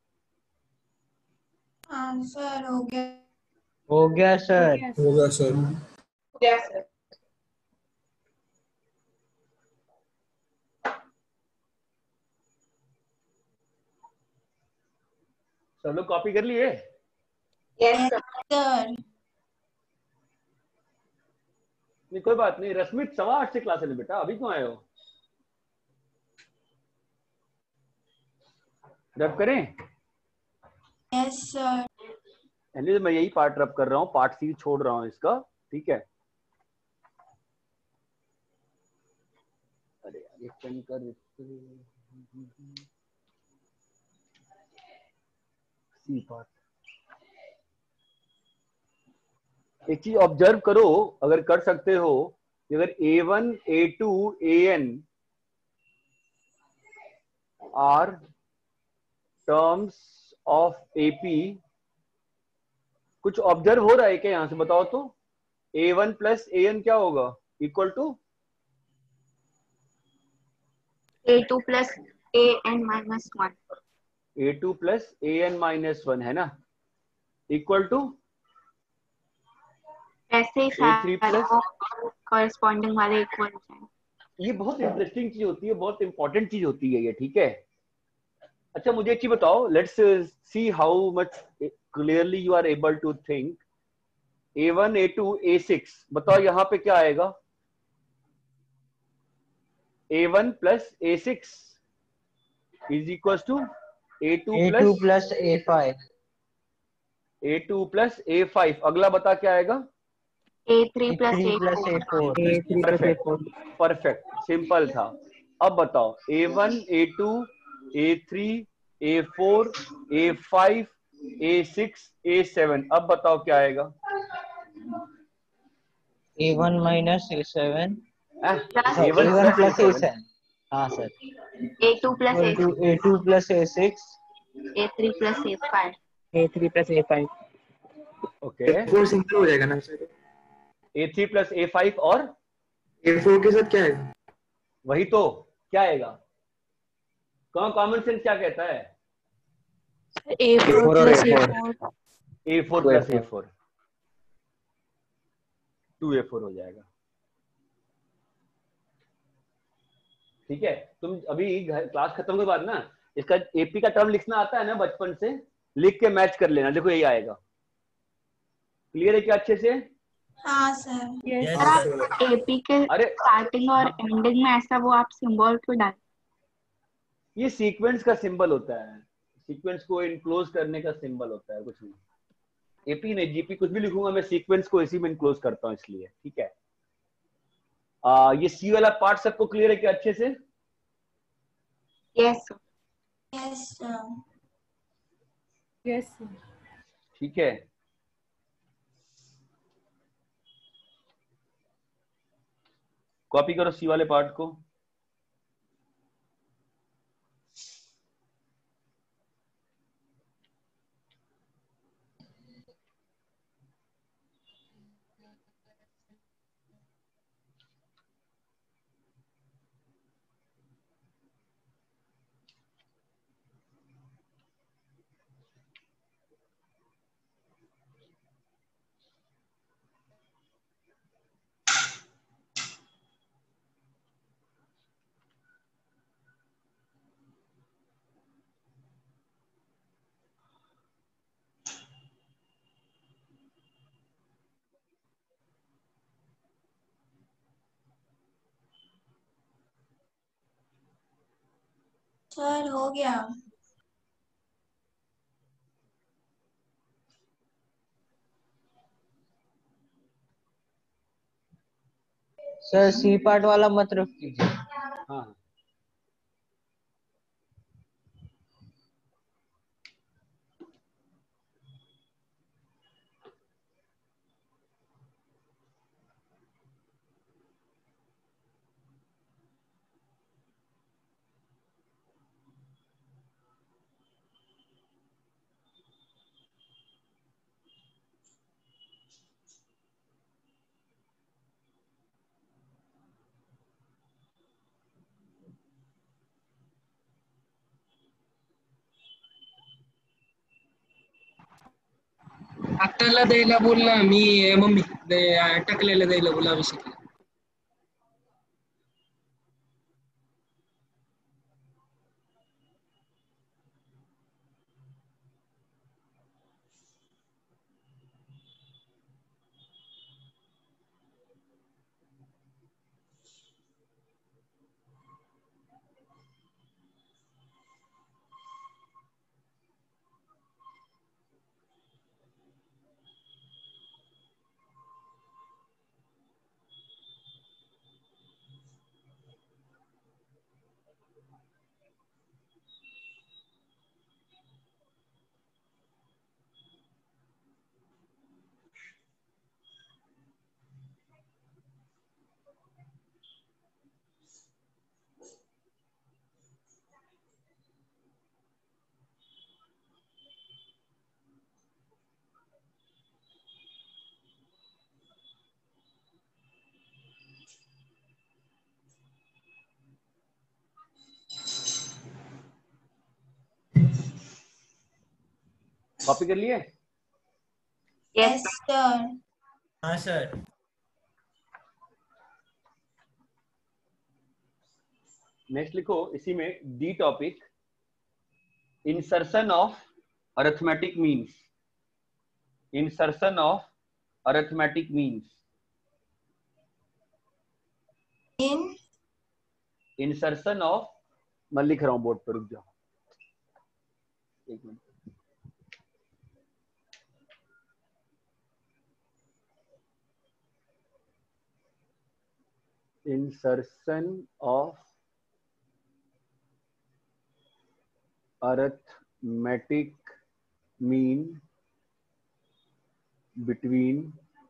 आंसर हो गया। हो गया सर। हो गया सर। Yes sir. सब लोग कॉपी कर लिए? Yes sir. सर नहीं कोई बात नहीं, रश्मित सवा आठ से क्लास है बेटा, अभी क्यों आए हो? रब करें? Yes sir. यानी मैं यही पार्ट रब कर रहा हूँ, पार्ट सी छोड़ रहा हूँ इसका, ठीक है? अरे यार ये चेंज कर सी पार्ट। एक चीज ऑब्जर्व करो, अगर कर सकते हो, अगर A one A two A N are terms of AP, कुछ ऑब्जर्व हो रहा है क्या यहां से बताओ तो? A one plus A N क्या होगा? Equal to A two plus A N minus one. A two plus A N minus one है ना, इक्वल टू ऐसे ही ए थ्री प्लस। कॉरेस्पॉन्डिंग वाले इक्वल हो जाए। ये बहुत इंटरेस्टिंग चीज होती है, बहुत इंपॉर्टेंट चीज होती है ये, ठीक है? अच्छा मुझे एक चीज बताओ, let's see how much clearly you are able to think. A one A two A six, बताओ यहाँ पे क्या आएगा? A one plus A six is equal to A two A two plus A five. A two plus A five. अगला बता क्या आएगा? A three A plus three A plus A four. four. A three plus A four. Perfect, simple था। अब बताओ A one, A two, A three, A four, A five, A six, A seven. अब बताओ क्या आएगा? A one minus A seven. A A one one plus plus A seven. हाँ sir. A two plus A Equal to six. A two plus A six. A three plus A five. A three plus A five. Okay, A four simple हो जाएगा ना sir? A three plus A five और A four के साथ क्या है? वही तो क्या आएगा? कौन कॉमन सेंस क्या कहता है? A four plus A four. A four plus A four, two A four हो जाएगा। ठीक है, तुम अभी क्लास खत्म के बाद ना इसका एपी का टर्म लिखना आता है ना बचपन से, लिख के मैच कर लेना। देखो यही आएगा। क्लियर है क्या अच्छे से? हाँ सर। Yes, सर आप sir. A P के अरे स्टार्टिंग और एंडिंग में ऐसा वो आप सिंबल क्यों डाल? ये सीक्वेंस का सिंबल होता है, सीक्वेंस को इनक्लोज करने का सिंबल होता है, कुछ नहीं। एपी नहीं जीपी कुछ भी लिखूंगा मैं, सीक्वेंस को इसी में इनक्लोज करता हूँ इसलिए। ठीक है, आ, ये सी वाला पार्ट सबको क्लियर है क्या अच्छे से? Yes. Yes sir. Yes. ठीक है, कॉपी करो सी वाले पार्ट को। सर हो गया। सर सी पार्ट वाला मत रख कीजिए। हाँ, आत्याला द्यायला बोल ना, मी मम्मी टाकलेला द्यायला बोला अभिषेक. कॉपी कर लिए? Yes. सर। हाँ सर. नेक्स्ट लिखो इसी में the topic, insertion of arithmetic means. Insertion of arithmetic means in insertion of, मैं लिख रहा हूं बोर्ड पर, रुक जाओ एक minute. Insertion of arithmetic mean between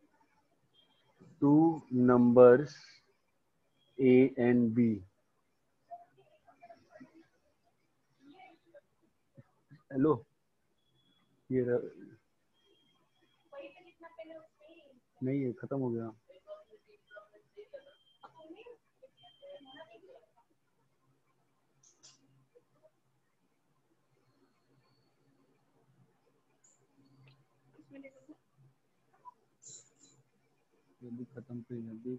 two numbers A and B. Hello, ये नहीं है, खत्म हो गया। जल्दी खत्म कर, जल्दी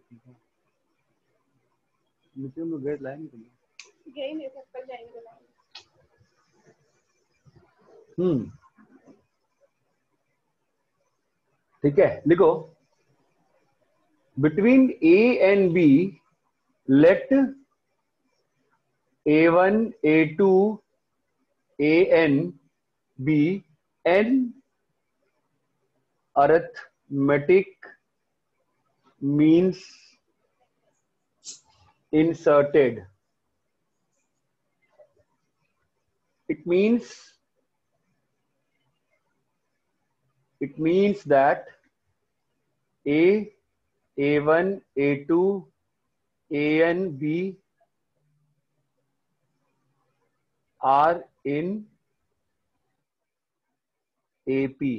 मीटिंग में गए लाएंगे तुम गए नहीं सब कल जाएंगे लाएंगे। हम्म ठीक है, लिखो between A and B let A one A two A n B n arithmetic means inserted. It means it means that A, A one, A two, A N, B are in A P.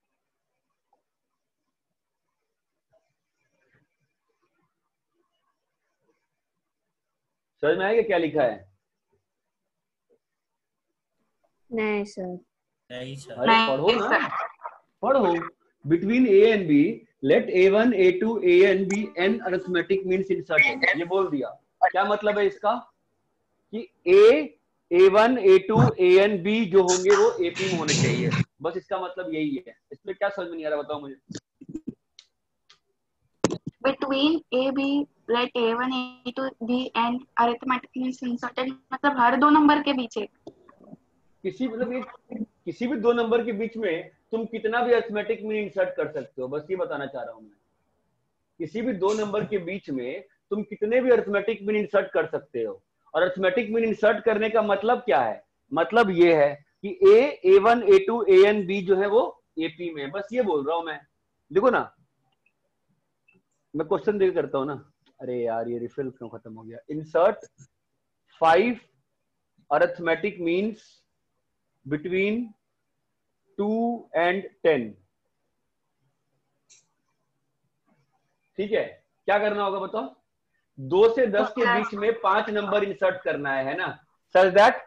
समझ में आएगा क्या लिखा है? नहीं sir. नहीं sir. अरे पढ़ो ना, पढ़ो। Between A and B let A one A two A n B n arithmetic means inserted. ये बोल दिया। क्या मतलब है इसका? कि A A one A two A n B जो होंगे वो ए पी में होने चाहिए। बस इसका मतलब यही है। इसमें क्या समझ में नहीं आ रहा बताओ मुझे। Between A B let A one A two B and arithmetic means inserted, मतलब हर दो नंबर के बीच है। किसी मतलब ये किसी भी दो नंबर के बीच में तुम कितना भी अरिथमेटिक मीन इंसर्ट कर सकते हो, बस ये बताना चाह रहा हूं मैं। किसी भी दो नंबर के बीच में तुम कितने भी अरिथमेटिक मीन इंसर्ट कर सकते हो। और अरिथमेटिक मीन इंसर्ट करने का मतलब क्या है? मतलब ये है कि A A one A two A n B जो है वो एपी में, बस ये बोल रहा हूं मैं। देखो ना, मैं क्वेश्चन देख करता हूं ना। अरे यार ये रिफिल क्यों खत्म हो गया? Insert five arithmetic means between two and ten. ठीक है, क्या करना होगा बताओ? दो से दस के बीच में पांच नंबर इंसर्ट करना है, है ना? सच दैट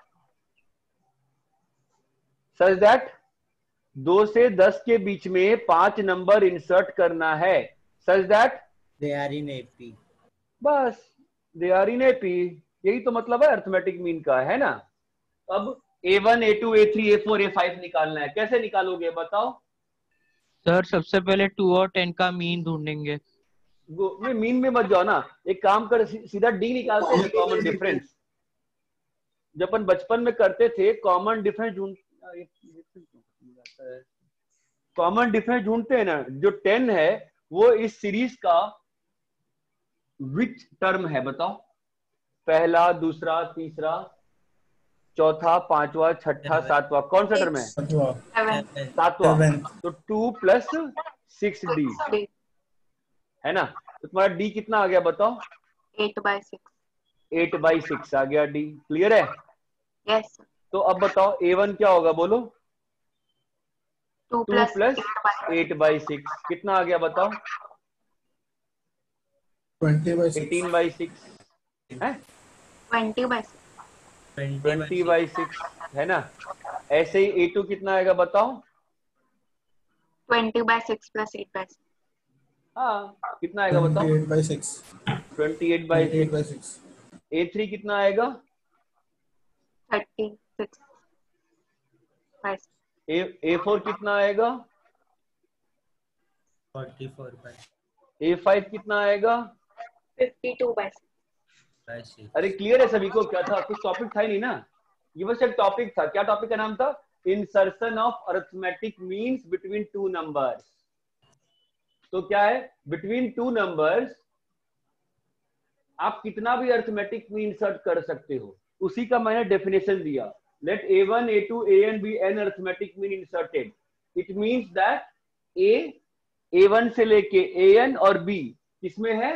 सच दैट दो से दस के बीच में पांच नंबर इंसर्ट करना है। Such that they are in AP. बस दे आर इन एपी, यही तो मतलब है अरिथमेटिक मीन का, है ना? अब A one A two A three A four A five निकालना है। कैसे निकालोगे बताओ? सर सबसे पहले टू और टेन का मीन ढूंढेंगे। में मीन में मत जाओ ना, एक काम कर, सीधा डी निकालते हैं, कॉमन डिफरेंस। जब अपन बचपन में करते थे कॉमन डिफरेंस ढूंढ कॉमन डिफरेंस ढूंढते हैं ना। जो टेन है वो इस सीरीज का विच टर्म है बताओ? पहला, दूसरा, तीसरा, चौथा, पांचवा, छठा, सातवां, कौन सा टर्म है? सातवां। तो टू प्लस सिक्स डी है ना? तो तुम्हारा डी कितना आ गया बताओ? Eight by six. Eight by six आ गया डी। क्लियर है? यस। तो अब बताओ ए वन क्या होगा बोलो? Two two plus eight by six कितना आ गया बताओ? एटीन बाई सिक्स है? Twenty by six. Twenty by six है ना? ऐसे ही ए टू कितना आएगा बताओ? Twenty by six plus eight by six. हाँ, कितना आएगा बताओ? Twenty eight by six. Twenty eight by six. A three कितना आएगा? Thirty six. A A four कितना आएगा? Forty four by. A five कितना आएगा? Fifty two by six. by six. अरे क्लियर है सभी को? क्या था? कुछ टॉपिक था ही नहीं ना, ये बस एक टॉपिक था। क्या टॉपिक का नाम था? Insertion of arithmetic means between two numbers. तो क्या है? बिटवीन टू नंबर्स आप कितना भी अरिथमेटिक मीन इंसर्ट कर सकते हो, उसी का मैंने डेफिनेशन दिया। Let A one A two A n B n arithmetic mean inserted, it means that A A one से लेके ए एन और बी किसमें है?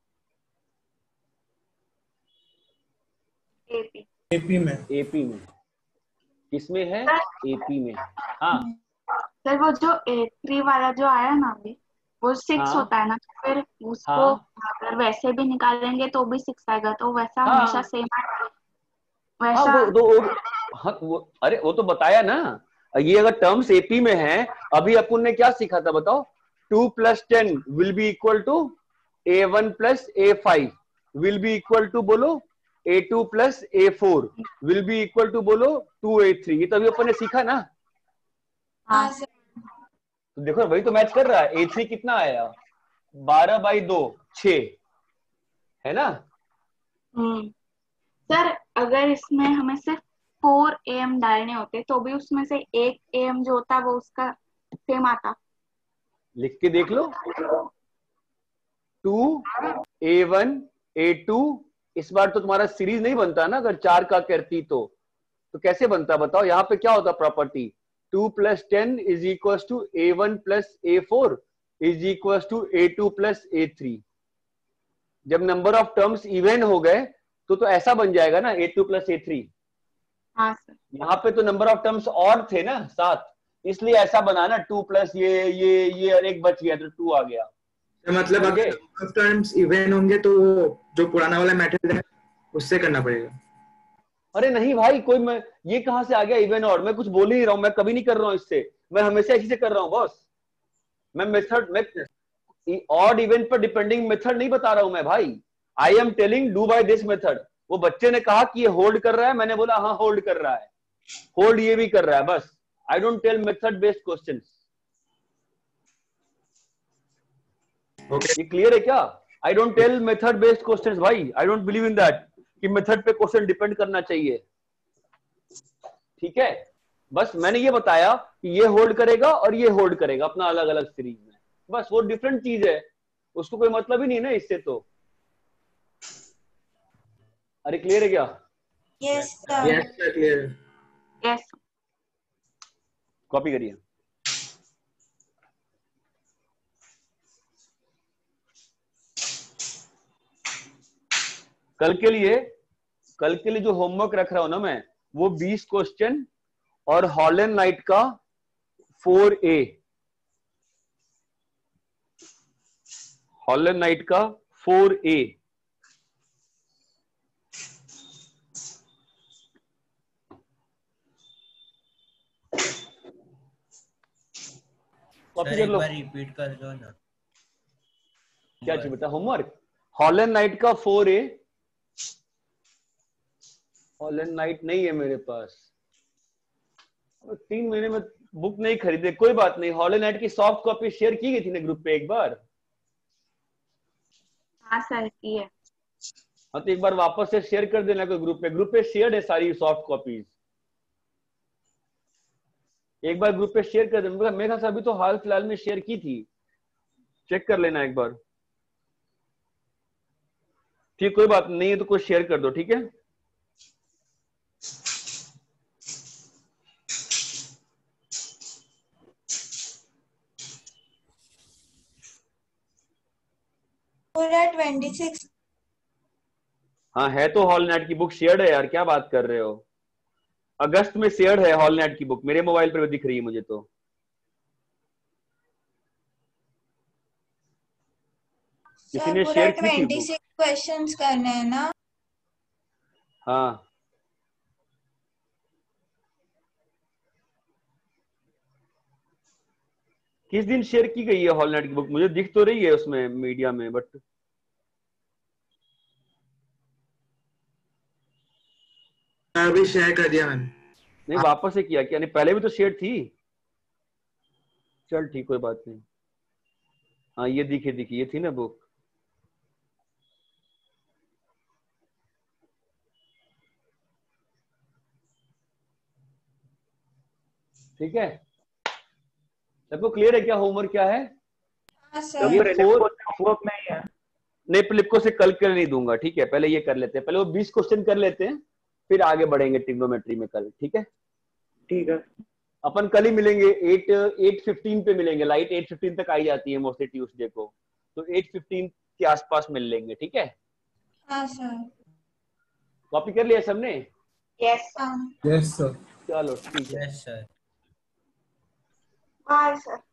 एपी एपी में। एपी में। किसमें है? एपी में। हाँ सर वो जो ए थ्री वाला जो आया ना अभी, वो सिक्स हाँ होता है ना, तो फिर उसको हाँ अगर वैसे भी निकालेंगे तो भी सिक्स आएगा, तो वैसा हाँ हमेशा सेम हाँ वैसा। वो तो वो, हाँ वो, अरे वो तो बताया ना। ये अगर टर्म्स एपी में है, अभी अपन ने क्या सीखा था बताओ? Two plus ten will be equal to A one plus A five will be equal to बोलो A two plus A four will be equal to बोलो टू ए थ्री। ये तो अभी अपन ने सीखा ना। हाँ हाँ सर। तो देखो वही तो मैच कर रहा है। ए थ्री कितना आया? बारह बाई दो, छह, है ना? हम्म सर अगर इसमें हमें सिर्फ फोर एम डालने होते तो भी उसमें से एक एम जो होता वो उसका सेम आता। लिख के देख लो। Two A one A two, इस बार तो तुम्हारा सीरीज नहीं बनता ना, अगर चार का करती तो तो कैसे बनता बताओ? यहाँ पे क्या होता property? Two plus ten is equal to A one plus A four is equal to A two plus A three. जब नंबर ऑफ टर्म्स इवन हो गए तो तो ऐसा बन जाएगा ना, A two plus A three. हाँ सर। यहाँ पे तो नंबर ऑफ टर्म्स और थे ना, सात, इसलिए ऐसा बना ना, टू प्लस ये ये ये और एक बच गया तो टू आ गया। मतलब अगर टर्म्स इवन होंगे तो जो पुराना वाला मेथड है उससे करना पड़ेगा। अरे नहीं भाई, कोई मैं ये कहां से आ गया इवन और? मैं कुछ बोल ही नहीं रहा हूं, मैं कभी नहीं कर रहा हूं इससे, मैं हमेशा इसी से कर रहा हूं बॉस। मैं मेथड मैं ऑड इवन पर डिपेंडिंग मेथड नहीं बता रहा हूं मैं भाई। I am telling do by this method. वो बच्चे ने कहा कि ये होल्ड कर रहा है, मैंने बोला हाँ होल्ड कर रहा है, होल्ड ये भी कर रहा है, बस। I don't tell method based questions. ये क्लियर है क्या? I don't tell method based questions भाई। I don't believe in that कि मेथड पे क्वेश्चन डिपेंड करना चाहिए। ठीक है, बस मैंने ये बताया कि ये होल्ड करेगा और ये होल्ड करेगा अपना अलग अलग सीरीज में, बस। वो डिफरेंट चीज है, उसको कोई मतलब ही नहीं ना इससे तो। अरे क्लियर है क्या? Yes sir. Yes sir, clear है। यस। कॉपी करिए। कल के लिए कल के लिए जो होमवर्क रख रहा हूं ना मैं, वो बीस क्वेश्चन और हॉलैंड नाइट का फोर ए, हॉलैंड नाइट का फोर ए। कॉपी कर लो। रिपीट कर दो ना। क्या चाहिए बेटा? होमवर्क हॉलैंड नाइट का फोर ए। हॉलैंड नाइट नहीं है मेरे पास, तीन महीने में बुक नहीं खरीदे। कोई बात नहीं, हॉलैंड नाइट की सॉफ्ट कॉपी शेयर की गई थी ना ग्रुप पे एक बार। हाँ सर की है। हाँ तो एक बार वापस से शेयर कर देना कोई ग्रुप पे। ग्रुप पे शेयर है सारी सॉफ्ट कॉपीज, एक बार ग्रुप पे शेयर कर देना। मेरे ख्याल से अभी तो हाल फिलहाल में शेयर की थी, चेक कर लेना एक बार। ठीक, कोई बात नहीं है तो कोई शेयर कर दो, ठीक है? पूरा ट्वेंटी सिक्स। हाँ है तो हॉलैंड नाइट की बुक शेयर्ड है यार, क्या बात कर रहे हो? अगस्त में शेयर्ड है हॉलैंड नाइट की बुक, मेरे मोबाइल पर भी दिख रही है मुझे तो। किसी ने शेयर की थी ट्वेंटी सिक्स क्वेश्चंस करने हैं ना? हाँ किस दिन शेयर की गई है हॉलैंड नाइट की बुक? मुझे दिख तो रही है उसमें मीडिया में, बट अभी शेयर कर दिया मैंने। नहीं वापस से किया क्या? नहीं पहले भी तो शेयर थी। चल ठीक, कोई बात नहीं। हाँ ये दिखे दिखी, ये थी ना बुक। ठीक है, सबको क्लियर है क्या होमवर्क क्या है? हाँ तो ये सर। फोर होमवर्क में ही है, नहीं फ्लिपको से कल कर नहीं दूंगा, ठीक है, पहले ये कर लेते हैं, पहले वो बीस क्वेश्चन कर लेते हैं, फिर आगे बढ़ेंगे ट्रिग्नोमेट्री में कल, ठीक है? ठीक है, अपन कल ही मिलेंगे, एट एट फिफ्टीन पे मिलेंगे, लाइट एट फिफ्टीन तक आई जाती है मोस्टली ट्यूसडे को, तो एट फिफ्टीन के आसपास मिल लेंगे, ठीक है? हाँ सर। कॉपी कर लिया सबने? यस हाँ। Yes sir. चलो ठीक है। Yes sir. Bye sir.